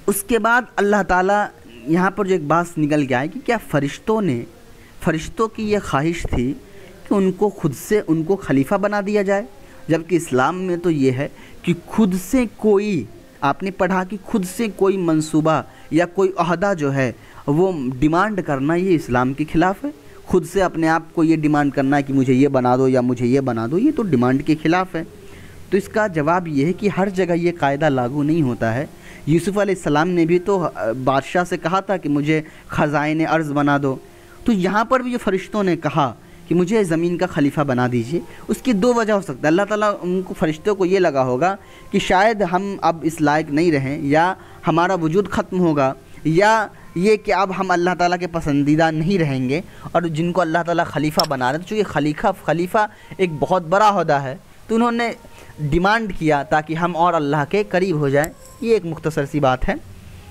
اس کے بعد اللہ تعالیٰ یہاں پر جو ایک بات نکل کے آئے کہ کیا فرشتوں کی یہ خواہش تھی کہ ان کو خود سے ان کو خلیفہ بنا دیا جائے، جبکہ اسلام میں تو یہ ہے کہ خود سے کوئی، آپ نے پڑھا کہ خود سے کوئی منصوبہ یا کوئی عہدہ جو ہے وہ ڈیمانڈ کرنا یہ اسلام کے خلاف ہے۔ خود سے اپنے آپ کو یہ ڈیمانڈ کرنا ہے کہ مجھے یہ بنا دو یا مجھے یہ بنا دو، یہ تو ڈیمانڈ کے خلاف ہے۔ تو اس کا جواب یہ ہے کہ ہر جگہ یہ قاعدہ لاگو نہیں ہوتا ہے۔ یوسف علیہ السلام نے بھی تو بادشاہ سے کہا تھا کہ مجھے خزائن ارض بنا دو، تو یہاں پر بھی یہ فرشتوں نے کہا کہ مجھے زمین کا خلیفہ بنا دیجئے۔ اس کی دو وجہ ہو سکتا ہے، اللہ تعالیٰ ان کو فرشتوں کو یہ لگا ہوگا کہ شاید ہم اب اس لائق نہیں رہیں، یا ہمارا وجود ختم ہوگا، یا یہ کہ اب ہم اللہ تعالیٰ کے پسندیدہ نہیں رہیں گے، اور جن کو اللہ تعالیٰ خلیفہ بنا رہے ہیں، چونکہ خلیفہ ایک بہت بڑا عہدہ ہے، تو انہوں نے ڈیمانڈ کیا تاکہ ہم اور اللہ کے قریب ہو جائیں۔ یہ ایک مختصر سی بات ہے۔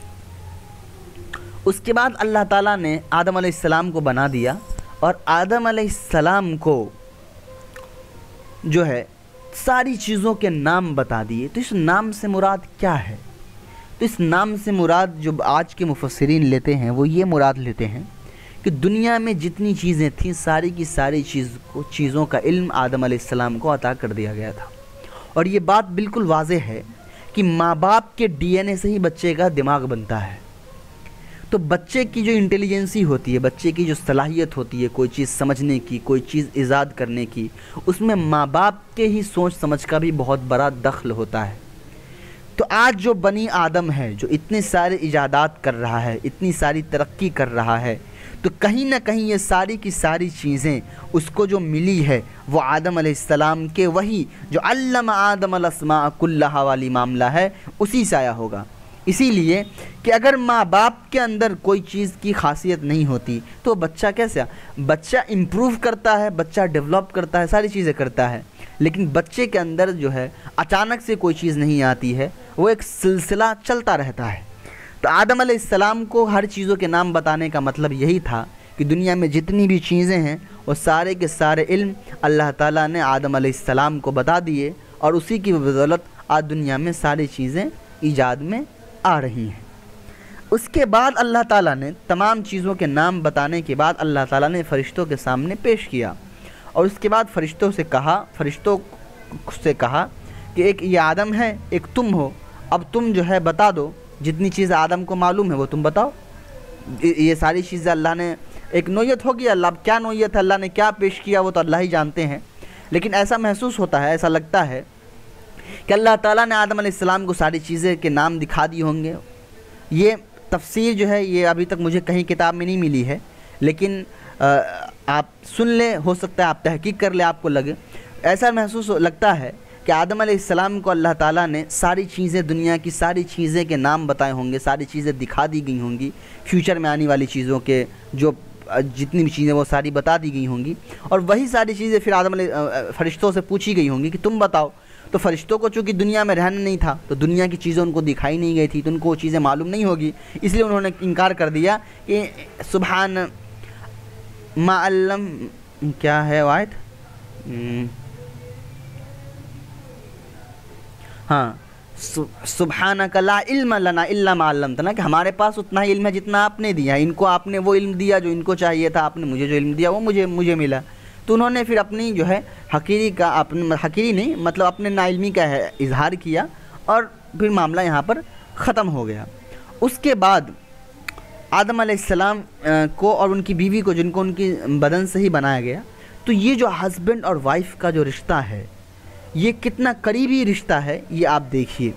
اس کے بعد اللہ تعالیٰ نے آدم علیہ السلام کو بنا دیا، اور آدم علیہ السلام کو جو ہے ساری چیزوں کے نام بتا دیے۔ تو اس نام سے مراد کیا ہے؟ تو اس نام سے مراد جو آج کے مفسرین لیتے ہیں وہ یہ مراد لیتے ہیں کہ دنیا میں جتنی چیزیں تھیں ساری کی ساری چیزوں کا علم آدم علیہ السلام کو عطا کر دیا گیا تھا۔ اور یہ بات بالکل واضح ہے کہ ماں باپ کے ڈی این اے سے ہی بچے کا دماغ بنتا ہے۔ تو بچے کی جو انٹیلیجنسی ہوتی ہے، بچے کی جو صلاحیت ہوتی ہے کوئی چیز سمجھنے کی، کوئی چیز ایجاد کرنے کی، اس میں ماں باپ کے ہی سوچ سمجھ کا بھی بہت بڑا دخل ہوتا ہے۔ تو آج جو بنی آدم ہے، جو اتنے سارے ایجادات کر رہا ہے، اتنی ساری ترقی کر رہا ہے، تو کہیں نہ کہیں یہ ساری کی ساری چیزیں اس کو جو ملی ہے وہ آدم علیہ السلام کے وہی جو علم آدم الاسماء کلھا والی معاملہ ہے اسی سے آیا ہوگا۔ اسی لیے کہ اگر ماں باپ کے اندر کوئی چیز کی خاصیت نہیں ہوتی تو بچہ کیسے، بچہ امپروو کرتا ہے، بچہ ڈیولپ کرتا ہے، ساری چیزیں کرتا ہے، لیکن بچے کے اندر جو ہے اچانک سے کوئی چیز نہیں آتی ہے، وہ ایک سلسلہ چلتا رہتا ہے۔ تو آدم علیہ السلام کو ہر چیزوں کے نام بتانے کا مطلب یہی تھا کہ دنیا میں جتنی بھی چیزیں ہیں وہ سارے کے سارے علم اللہ تعالیٰ نے آدم علیہ السلام کو بتا دیے، اور اسی کی بدولت آج دنیا میں ساری چیزیں ایجاد میں آ رہی ہیں۔ اس کے بعد اللہ تعالیٰ نے تمام چیزوں کے نام بتانے کے بعد اللہ تعالیٰ نے فرشتوں کے سامنے پیش کیا، اور اس کے بعد فرشتوں سے کہا کہ ایک یہ آدم ہے، ایک تم ہو، اب تم جو ہے بتا دو، جتنی چیز آدم کو معلوم ہے وہ تم بتاؤ۔ یہ ساری چیزیں اللہ نے ایک نوعیت ہوگی، اللہ اب کیا نوعیت ہے، اللہ نے کیا پیش کیا وہ تو اللہ ہی جانتے ہیں، لیکن ایسا محسوس ہوتا ہے، ایسا لگتا ہے کہ اللہ تعالیٰ نے آدم علیہ السلام کو ساری چیزیں کے نام دکھا دی ہوں گے۔ یہ تفسیر جو ہے یہ ابھی تک مجھے کہیں کتاب میں نہیں ملی ہے، لیکن آپ سن لیں، ہو سکتا ہے آپ تحقیق کر لیں، آپ کو لگے ایسا محسوس لگتا ہے کہ آدم علیہ السلام کو اللہ تعالیٰ نے ساری چیزیں، دنیا کی ساری چیزیں کے نام بتائے ہوں گے، ساری چیزیں دکھا دی گئی ہوں گی، فیوچر میں آنے والی چیزوں کے جو جتنی بھی چیزیں وہ ساری بتا دی گئی ہوں گی، اور وہی ساری چیزیں پھر فرشتوں سے پوچھی گئی ہوں گی کہ تم بتاؤ۔ تو فرشتوں کو چونکہ دنیا میں رہنا نہیں تھا، تو دنیا کی چیزیں ان کو دکھائی نہیں گئی تھی، تو ان کو وہ چیزیں معلوم نہیں ہوگی، اس لیے انہوں نے انکار کر دیا کہ سبحان ما علم، کیا ہے آیت، ہاں سبحانک لا علم لنا الا ما علمتنا، کہ ہمارے پاس اتنا ہی علم ہے جتنا آپ نے دیا، ان کو آپ نے وہ علم دیا جو ان کو چاہیے تھا، آپ نے مجھے جو علم دیا وہ مجھے ملا۔ تو انہوں نے پھر اپنی جو ہے حقیری نہیں مطلب اپنے ناعلمی کا اظہار کیا، اور پھر معاملہ یہاں پر ختم ہو گیا۔ اس کے بعد آدم علیہ السلام کو اور ان کی بیوی کو، جن کو ان کی بدن سے ہی بنایا گیا، تو یہ جو ہسبینڈ اور وائف کا جو رشتہ ہے یہ کتنا قریبی رشتہ ہے یہ آپ دیکھیے۔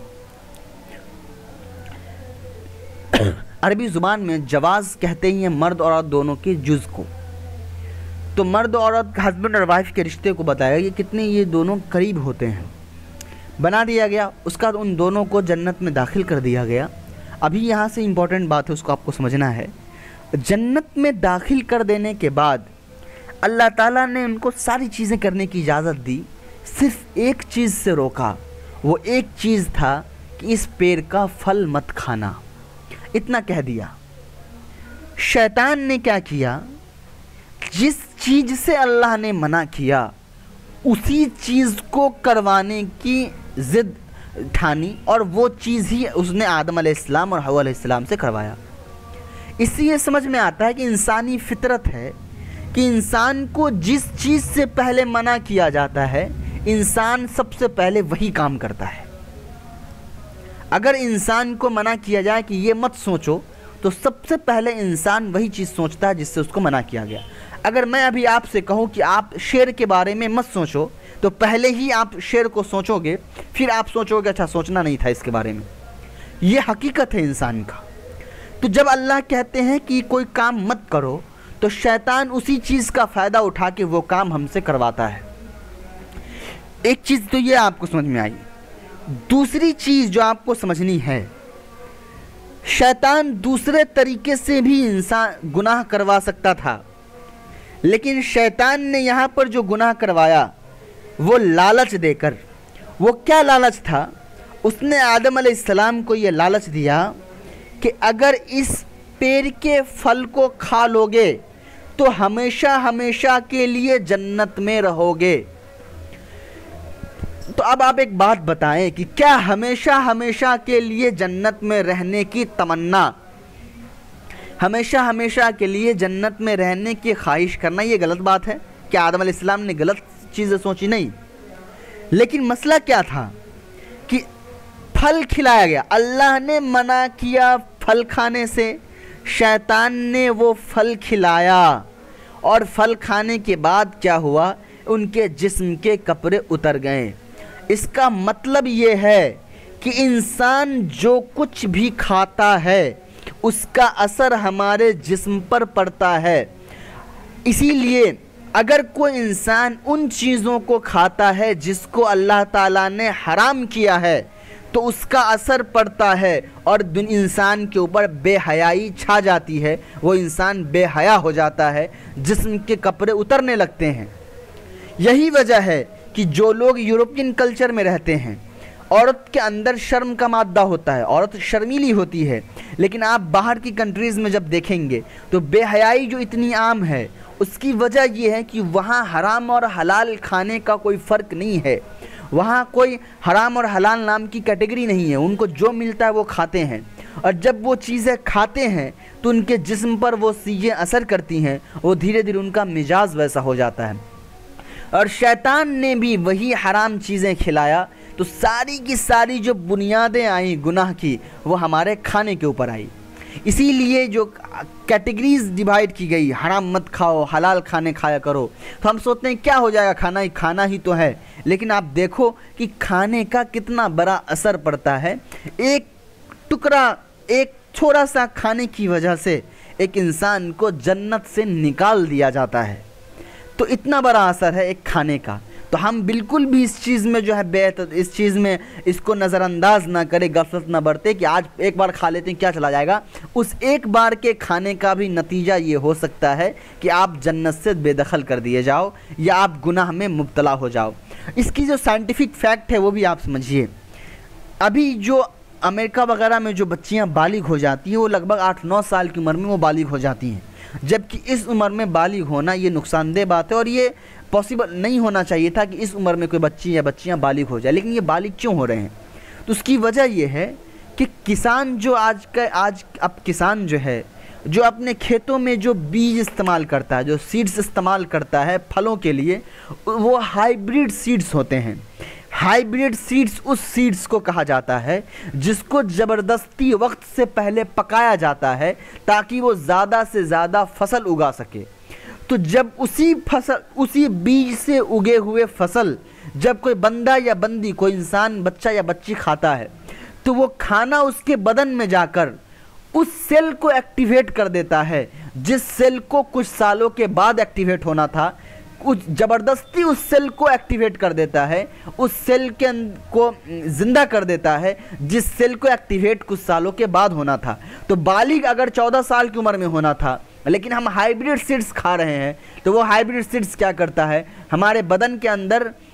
عربی زبان میں جواز کہتے ہی ہیں مرد اور عورت دونوں کے جز کو، تو مرد اور عورت ہسبینڈ اور وائف کے رشتے کو بتایا گیا، یہ کتنے یہ دونوں قریب ہوتے ہیں، بنا دیا گیا۔ اس کا ان دونوں کو جنت میں داخل کر دیا گیا۔ ابھی یہاں سے امپورٹنٹ بات ہے، اس کو آپ کو سمجھنا ہے۔ جنت میں داخل کر دینے کے بعد اللہ تعالیٰ نے ان کو ساری چیزیں کرنے کی اجازت دی، صرف ایک چیز سے روکا، وہ ایک چیز تھا کہ اس پیڑ کا پھل مت کھانا، اتنا کہہ دیا۔ شیطان نے کیا کیا، جس چیز سے اللہ نے منع کیا اسی چیز کو کروانے کی ضد ٹھانی اور وہ چیز ہی اس نے آدم علیہ السلام اور حوا علیہ السلام سے کروایا۔ اس سے یہ سمجھ میں آتا ہے کہ انسانی فطرت ہے کہ انسان کو جس چیز سے پہلے منع کیا جاتا ہے انسان سب سے پہلے وہی کام کرتا ہے۔ اگر انسان کو منع کیا جائے کہ یہ مت سوچو تو سب سے پہلے انسان وہی چیز سوچتا ہے جس سے اس کو منع کیا گیا۔ اگر میں ابھی آپ سے کہوں کہ آپ شیر کے بارے میں مت سوچو تو پہلے ہی آپ شیر کو سوچو گے، پھر آپ سوچو گے اچھا سوچنا نہیں تھا اس کے بارے میں۔ یہ حقیقت ہے انسان کا۔ تو جب اللہ کہتے ہیں کہ کوئی کام مت کرو تو شیطان اسی چیز کا فائدہ اٹھا کے وہ کام ہم سے کرواتا ہے۔ ایک چیز تو یہ آپ کو سمجھ میں آئی۔ دوسری چیز جو آپ کو سمجھنی ہے، شیطان دوسرے طریقے سے بھی انسان گناہ کروا سکتا تھا، لیکن شیطان نے یہاں پر جو گناہ کروایا وہ لالچ دے کر۔ وہ کیا لالچ تھا؟ اس نے آدم علیہ السلام کو یہ لالچ دیا کہ اگر اس پیڑ کے پھل کو کھا لوگے تو ہمیشہ ہمیشہ کے لیے جنت میں رہو گے۔ تو اب آپ ایک بات بتائیں کہ کیا ہمیشہ ہمیشہ کے لیے جنت میں رہنے کی تمنا، ہمیشہ ہمیشہ کے لیے جنت میں رہنے کی خواہش کرنا یہ غلط بات ہے؟ کیا آدم علیہ السلام نے غلط چیزیں سوچی؟ نہیں، لیکن مسئلہ کیا تھا کہ پھل کھلایا گیا، اللہ نے منع کیا پھل کھانے سے، شیطان نے وہ پھل کھلایا اور پھل کھانے کے بعد کیا ہوا؟ ان کے جسم کے کپڑے اتر گئے۔ اس کا مطلب یہ ہے کہ انسان جو کچھ بھی کھاتا ہے اس کا اثر ہمارے جسم پر پڑتا ہے۔ اسی لیے اگر کوئی انسان ان چیزوں کو کھاتا ہے جس کو اللہ تعالیٰ نے حرام کیا ہے تو اس کا اثر پڑتا ہے اور انسان کے اوپر بے حیائی چھا جاتی ہے، وہ انسان بے حیا ہو جاتا ہے، جسم کے کپڑے اترنے لگتے ہیں۔ یہی وجہ ہے کہ جو لوگ یورپین کلچر میں رہتے ہیں، عورت کے اندر شرم کا مادہ ہوتا ہے، عورت شرمیلی ہوتی ہے، لیکن آپ باہر کی کنٹریز میں جب دیکھیں گے تو بے حیائی جو اتنی عام ہے اس کی وجہ یہ ہے کہ وہاں حرام اور حلال کھانے کا کوئی فرق نہیں ہے، وہاں کوئی حرام اور حلال نام کی کیٹیگری نہیں ہے، ان کو جو ملتا ہے وہ کھاتے ہیں، اور جب وہ چیزیں کھاتے ہیں تو ان کے جسم پر وہ چیزیں اثر کرتی ہیں، وہ دھیرے دھیرے ان کا مزاج ویسا ہو جاتا ہے۔ اور شیطان نے بھی وہی حرام چیزیں کھلایا تو ساری کی ساری جو بنیادیں آئیں گناہ کی وہ ہمارے کھانے کے اوپر آئی۔ اسی لیے جو کیٹیگریز ڈیوائیڈ کی گئی، حرام مت کھاؤ، حلال کھانے کھایا کرو، تو ہم سوچتے ہیں کیا ہو جائے گا، کھانا ہی تو ہے، لیکن آپ دیکھو کہ کھانے کا کتنا بڑا اثر پڑتا ہے۔ ایک ٹکڑا، ایک تھوڑا سا کھانے کی وجہ سے ایک انسان کو جنت سے نکال دیا جاتا ہے، تو اتنا بڑا اثر ہے ایک کھانے کا۔ تو ہم بالکل بھی اس چیز میں جو ہے اس چیز میں اس کو نظر انداز نہ کرے، غفلت نہ برتے کہ آج ایک بار کھا لیتے ہیں کیا چلا جائے گا۔ اس ایک بار کے کھانے کا بھی نتیجہ یہ ہو سکتا ہے کہ آپ جنت سے بے دخل کر دیے جاؤ یا آپ گناہ میں مبتلا ہو جاؤ۔ اس کی جو سائنٹیفک فیکٹ ہے وہ بھی آپ سمجھیے۔ ابھی جو امریکہ وغیرہ میں جو بچیاں بالغ ہو جاتی ہیں وہ لگ بھگ 8-9 سال کی عمر میں وہ بالغ ہو جاتی ہیں، جبکہ اس عمر میں بالغ ہونا یہ نقصان دہ بات ہے اور یہ پاسبل نہیں ہونا چاہیے تھا کہ اس عمر میں کوئی بچی یا بچیاں بالغ ہو جائے، لیکن یہ بالغ کیوں ہو رہے ہیں؟ تو اس کی وجہ یہ ہے کہ کسان جو اب کسان جو ہے جو اپنے کھیتوں میں جو بیج استعمال کرتا ہے، جو سیڈز استعمال کرتا ہے پھلوں کے لیے، وہ ہائیبریڈ سیڈز ہوتے ہیں۔ ہائیبریڈ سیڈز اس سیڈز کو کہا جاتا ہے جس کو زبردستی وقت سے پہلے پکایا جاتا ہے تاکہ وہ زیادہ سے زیادہ فصل اگا سکے۔ تو جب اسی بیج سے اگے ہوئے فصل جب کوئی بندہ یا بندی، کوئی انسان، بچہ یا بچی کھاتا ہے تو وہ کھانا اس کے بدن میں جا کر اس سیل کو ایکٹیویٹ کر دیتا ہے جس سیل کو کچھ سالوں کے بعد ایکٹیویٹ ہونا تھا، زبردستی اس سیل کو ایکٹیویٹ کر دیتا ہے، اس سیل کو زندہ کر دیتا ہے جس سیل کو ایکٹیویٹ کچھ سالوں کے بعد ہونا تھا۔ تو بالغ اگر 14 سال کی عمر میں ہونا تھا لیکن ہم ہائیبریڈ سیڈز کھا رہے ہیں تو وہ ہائیبریڈ سیڈز کیا کرتا ہے، ہمارے بدن کے اندر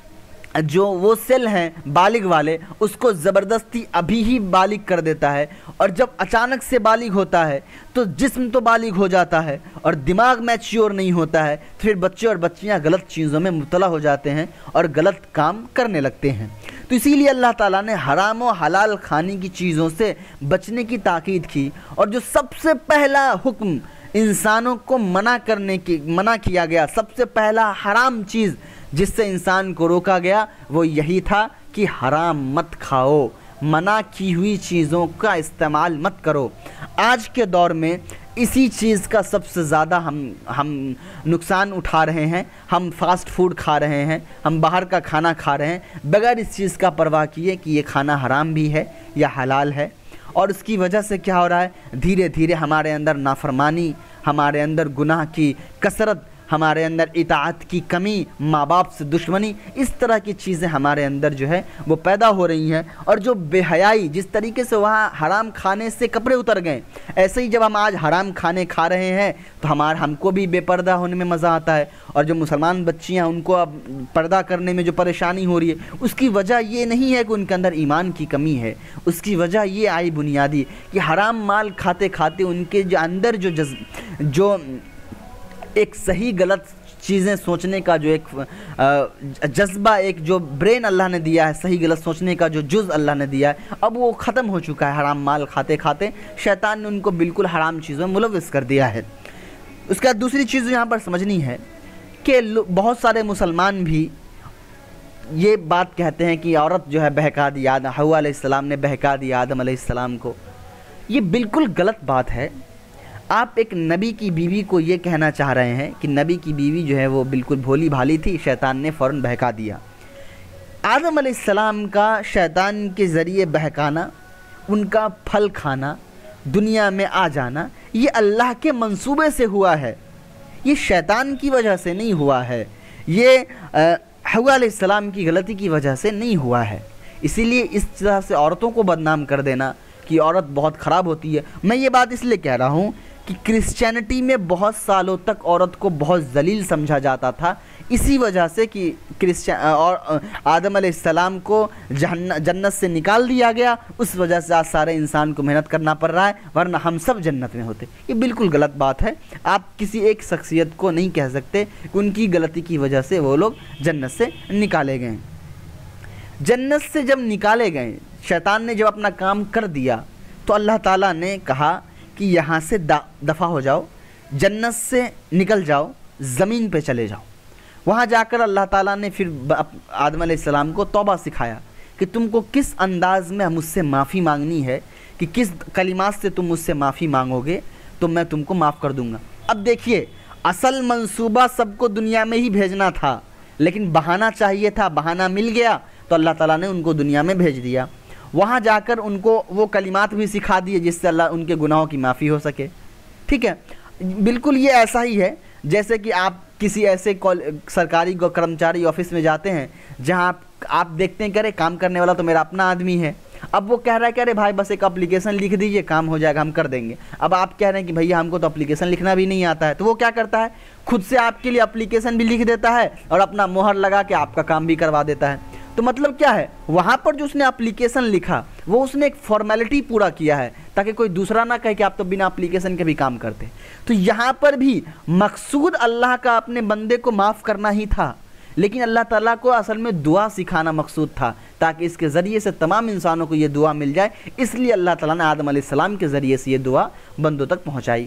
جو وہ سیل ہیں بالغ والے، اس کو زبردستی ابھی ہی بالغ کر دیتا ہے، اور جب اچانک سے بالغ ہوتا ہے تو جسم تو بالغ ہو جاتا ہے اور دماغ میچیور نہیں ہوتا ہے، پھر بچے اور بچیاں غلط چیزوں میں مبتلا ہو جاتے ہیں اور غلط کام کرنے لگتے ہیں۔ تو اسی لیے اللہ تعالیٰ نے حرام و حلال کھانے کی چیزوں سے بچنے کی تاکید کی، اور جو سب سے پہلا حکم انسانوں کو منع کیا گیا، سب سے پہلا حرام چیز جس سے انسان کو روکا گیا وہ یہی تھا کہ حرام مت کھاؤ، منع کی ہوئی چیزوں کا استعمال مت کرو۔ آج کے دور میں اسی چیز کا سب سے زیادہ ہم نقصان اٹھا رہے ہیں۔ ہم فاسٹ فوڈ کھا رہے ہیں، ہم باہر کا کھانا کھا رہے ہیں بغیر اس چیز کا پرواہ کیے کہ یہ کھانا حرام بھی ہے یا حلال ہے، اور اس کی وجہ سے کیا ہو رہا ہے، دھیرے دھیرے ہمارے اندر نافرمانی، ہمارے اندر گناہ کی کثرت، ہمارے اندر اطاعت کی کمی، ماں باپ سے دشمنی، اس طرح کی چیزیں ہمارے اندر جو ہے وہ پیدا ہو رہی ہیں۔ اور جو بے حیائی، جس طریقے سے وہاں حرام کھانے سے کپڑے اتر گئے، ایسے ہی جب ہم آج حرام کھانے کھا رہے ہیں تو ہم کو بھی بے پردہ ہونے میں مزہ آتا ہے، اور جو مسلمان بچیاں ان کو اب پردہ کرنے میں جو پریشانی ہو رہی ہے، اس کی وجہ یہ نہیں ہے کہ ان کے اندر ایمان کی کمی ہے، اس کی وجہ یہ آئی بنیادی کہ حرام مال کھاتے کھاتے ان کے جو اندر جو ایک صحیح غلط چیزیں سوچنے کا جو ایک جذبہ، ایک جو برین اللہ نے دیا ہے، صحیح غلط سوچنے کا جو جز اللہ نے دیا ہے، اب وہ ختم ہو چکا ہے۔ حرام مال کھاتے کھاتے شیطان نے ان کو بالکل حرام چیزوں میں ملوث کر دیا ہے۔ اس کا دوسری چیز یہاں پر سمجھنی ہے کہ بہت سارے مسلمان بھی یہ بات کہتے ہیں کہ عورت جو ہے بہکا دی، حوا علیہ السلام نے بہکا دیا آدم علیہ السلام کو۔ یہ بالکل غلط بات ہے۔ آپ ایک نبی کی بیوی کو یہ کہنا چاہ رہے ہیں کہ نبی کی بیوی جو ہے وہ بالکل بھولی بھالی تھی، شیطان نے فوراً بہکا دیا۔ آدم علیہ السلام کا شیطان کے ذریعے بہکانا، ان کا پھل کھانا، دنیا میں آ جانا، یہ اللہ کے منصوبے سے ہوا ہے، یہ شیطان کی وجہ سے نہیں ہوا ہے، یہ حوا علیہ السلام کی غلطی کی وجہ سے نہیں ہوا ہے۔ اسی لیے اس طرح سے عورتوں کو بدنام کر دینا کہ عورت بہت خراب ہوتی ہے، میں یہ بات اس لیے کہہ رہا ہوں کہ کرسچینٹی میں بہت سالوں تک عورت کو بہت ذلیل سمجھا جاتا تھا، اسی وجہ سے کہ اور آدم علیہ السلام کو جنت سے نکال دیا گیا، اس وجہ سے آج سارے انسان کو محنت کرنا پڑ رہا ہے، ورنہ ہم سب جنت میں ہوتے۔ یہ بالکل غلط بات ہے۔ آپ کسی ایک شخصیت کو نہیں کہہ سکتے کہ ان کی غلطی کی وجہ سے وہ لوگ جنت سے نکالے گئے۔ جنت سے جب نکالے گئے، شیطان نے جب اپنا کام کر دیا تو اللہ تعالیٰ نے کہا کہ یہاں سے دفع ہو جاؤ، جنت سے نکل جاؤ، زمین پہ چلے جاؤ۔ وہاں جا کر اللہ تعالیٰ نے پھر آدم علیہ السلام کو توبہ سکھایا کہ تم کو کس انداز میں مجھ سے معافی مانگنی ہے، کہ کس کلمات سے تم مجھ سے معافی مانگو گے تو میں تم کو معاف کر دوں گا۔ اب دیکھیے، اصل منصوبہ سب کو دنیا میں ہی بھیجنا تھا، لیکن بہانہ چاہیے تھا، بہانہ مل گیا تو اللہ تعالیٰ نے ان کو دنیا میں بھیج دیا۔ وہاں جا کر ان کو وہ کلمات بھی سکھا دیے جس سے اللہ ان کے گناہوں کی معافی ہو سکے۔ ٹھیک ہے، بالکل یہ ایسا ہی ہے جیسے کہ آپ کسی ایسے سرکاری کرمچاری آفس میں جاتے ہیں جہاں آپ دیکھتے ہیں کہ ارے کام کرنے والا تو میرا اپنا آدمی ہے، اب وہ کہہ رہا ہے کہ ارے بھائی بس ایک اپلیکیشن لکھ دیجئے، کام ہو جائے گا، ہم کر دیں گے۔ اب آپ کہہ رہے ہیں کہ بھئی ہم کو تو اپلیکیشن لکھنا بھی نہیں آتا ہے، تو وہ کیا کرتا ہے، خود سے آپ کے لیے اپلیکیشن بھی لکھ دیتا ہے اور اپنا مہر لگا کے آپ کا کام بھی کروا دیتا ہے۔ تو مطلب کیا ہے، وہاں پر جو اس نے اپلیکیشن لکھا وہ اس نے ایک فارمیلٹی پورا کیا ہے تاکہ کوئی دوسرا نہ کہے کہ آپ تو بنا اپلیکیشن کے بھی کام کرتے۔ تو یہاں پر بھی مقصود اللہ کا اپنے بندے کو معاف کرنا ہی تھا، لیکن اللہ تعالیٰ کو اصل میں دعا سکھانا مقصود تھا تاکہ اس کے ذریعے سے تمام انسانوں کو یہ دعا مل جائے، اس لیے اللہ تعالیٰ نے آدم علیہ السلام کے ذریعے سے یہ دعا بندوں تک پہنچائی۔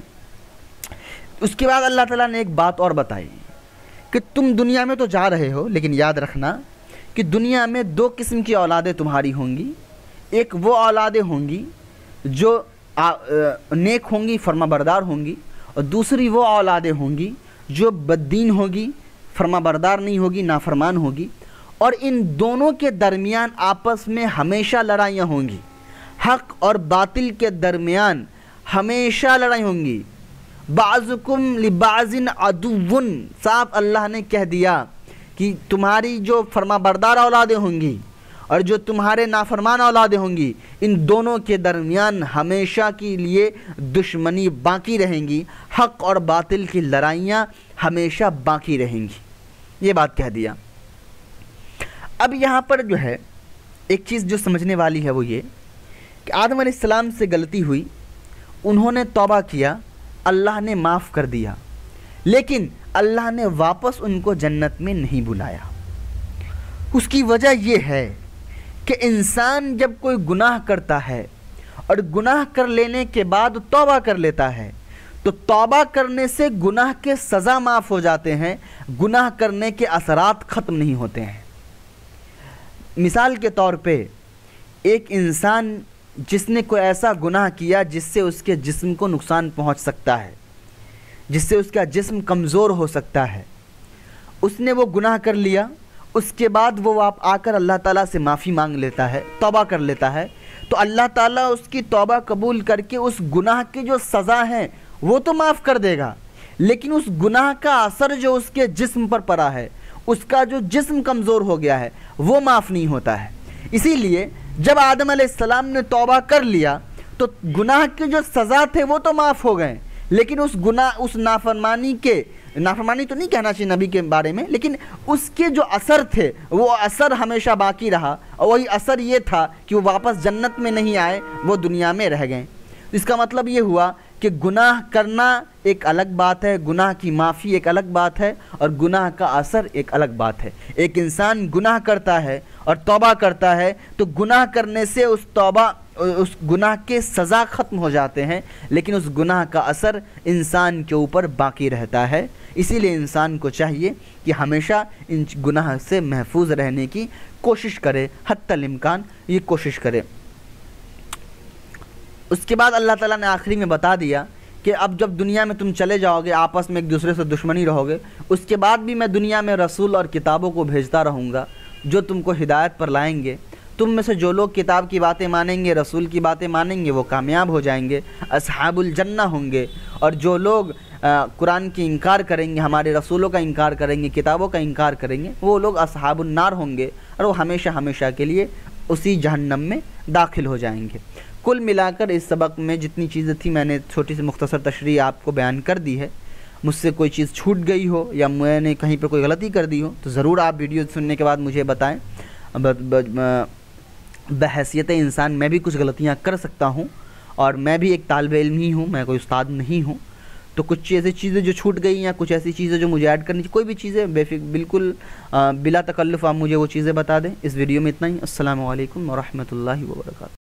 اس کے بعد اللہ تعالیٰ نے ایک بات اور بتائی کہ تم دنیا میں تو جا رہے ہو، لیکن یاد رکھنا کہ دنیا میں دو قسم کی اولادیں تمہاری ہوں گی، ایک وہ اولادیں ہوں گی جو نیک ہوں گی، فرما بردار ہوں گی، اور دوسری وہ اولادیں ہوں گی جو بددین ہوگی، فرما بردار نہیں ہوگی، نافرمان ہوگی، اور ان دونوں کے درمیان آپس میں ہمیشہ لڑائیاں ہوں گی، حق اور باطل کے درمیان ہمیشہ لڑائی ہوں گی۔ بعضکم لبعض عدو، صاف اللہ نے کہہ دیا کہ تمہاری جو فرما بردار اولادیں ہوں گی اور جو تمہارے نافرمان اولادیں ہوں گی، ان دونوں کے درمیان ہمیشہ کے لیے دشمنی باقی رہیں گی، حق اور باطل کی لڑائیاں ہمیشہ باقی رہیں گی۔ یہ بات کہہ دیا۔ اب یہاں پر جو ہے ایک چیز جو سمجھنے والی ہے وہ یہ کہ آدم علیہ السلام سے غلطی ہوئی، انہوں نے توبہ کیا، اللہ نے معاف کر دیا، لیکن اللہ نے واپس ان کو جنت میں نہیں بلایا۔ اس کی وجہ یہ ہے کہ انسان جب کوئی گناہ کرتا ہے اور گناہ کر لینے کے بعد توبہ کر لیتا ہے تو توبہ کرنے سے گناہ کے سزا معاف ہو جاتے ہیں، گناہ کرنے کے اثرات ختم نہیں ہوتے ہیں۔ مثال کے طور پہ ایک انسان جس نے کوئی ایسا گناہ کیا جس سے اس کے جسم کو نقصان پہنچ سکتا ہے، جس سے اس کا جسم کمزور ہو سکتا ہے، اس نے وہ گناہ کر لیا، اس کے بعد وہ آ کر اللہ تعالیٰ سے معافی مانگ لیتا ہے، توبہ کر لیتا ہے، تو اللہ تعالیٰ اس کی توبہ قبول کر کے اس گناہ کی جو سزا ہے وہ تو معاف کر دے گا، لیکن اس گناہ کا اثر جو اس کے جسم پر پڑا ہے، اس کا جو جسم کمزور ہو گیا ہے وہ معاف نہیں ہوتا ہے۔ اسی لیے جب آدم علیہ السلام نے توبہ کر لیا تو گناہ کے جو سزا تھے وہ تو معاف ہو گئے، لیکن اس نافرمانی تو نہیں کہنا چاہیے نبی کے بارے میں، لیکن اس کے جو اثر تھے وہ اثر ہمیشہ باقی رہا، اور وہی اثر یہ تھا کہ وہ واپس جنت میں نہیں آئے، وہ دنیا میں رہ گئے۔ اس کا مطلب یہ ہوا کہ گناہ کرنا ایک الگ بات ہے، گناہ کی معافی ایک الگ بات ہے، اور گناہ کا اثر ایک الگ بات ہے۔ ایک انسان گناہ کرتا ہے اور توبہ کرتا ہے تو گناہ کرنے سے اس گناہ کے سزا ختم ہو جاتے ہیں، لیکن اس گناہ کا اثر انسان کے اوپر باقی رہتا ہے۔ اسی لیے انسان کو چاہیے کہ ہمیشہ ان گناہ سے محفوظ رہنے کی کوشش کرے، حتی الامکان یہ کوشش کرے۔ اس کے بعد اللہ تعالیٰ نے آخری میں بتا دیا کہ اب جب دنیا میں تم چلے جاؤ گے، آپس میں ایک دوسرے سے دشمنی رہو گے، اس کے بعد بھی میں دنیا میں رسول اور کتابوں کو بھیجتا رہوں گا جو تم کو ہدایت پر لائیں گے۔ تم میں سے جو لوگ کتاب کی باتیں مانیں گے، رسول کی باتیں مانیں گے، وہ کامیاب ہو جائیں گے، اصحاب الجنہ ہوں گے، اور جو لوگ قرآن کی انکار کریں گے، ہمارے رسولوں کا انکار کریں گے، کتابوں کا انکار کریں گے، وہ لوگ اصحاب النار ہوں گے، اور وہ ہمیشہ ہمیشہ کے لیے اسی جہنم میں داخل ہو جائیں گے۔ کل ملا کر اس سبق میں جتنی چیزیں تھیں میں نے چھوٹی سی مختصر تشریح آپ کو بیان کر دی ہے۔ مجھ سے کوئی چیز چھوٹ گئی ہو یا میں نے کہیں پر کوئی غلطی کر دی ہو تو ضرور آپ ویڈیو سننے کے بعد مجھے بتائیں۔ بحیثیت انسان میں بھی کچھ غلطیاں کر سکتا ہوں، اور میں بھی ایک طالب علم ہی ہوں، میں کوئی استاد نہیں ہوں، تو کچھ ایسی چیزیں جو چھوٹ گئی یا کچھ ایسی چیزیں جو مجھے ایڈ کرنی چاہیے، کوئی بھی چیزیں بالکل بلا تکلف آپ مجھے وہ چیزیں بتا دیں۔ اس ویڈیو میں اتنا ہی۔ السلام علیکم ورحمۃ اللہ وبرکاتہ۔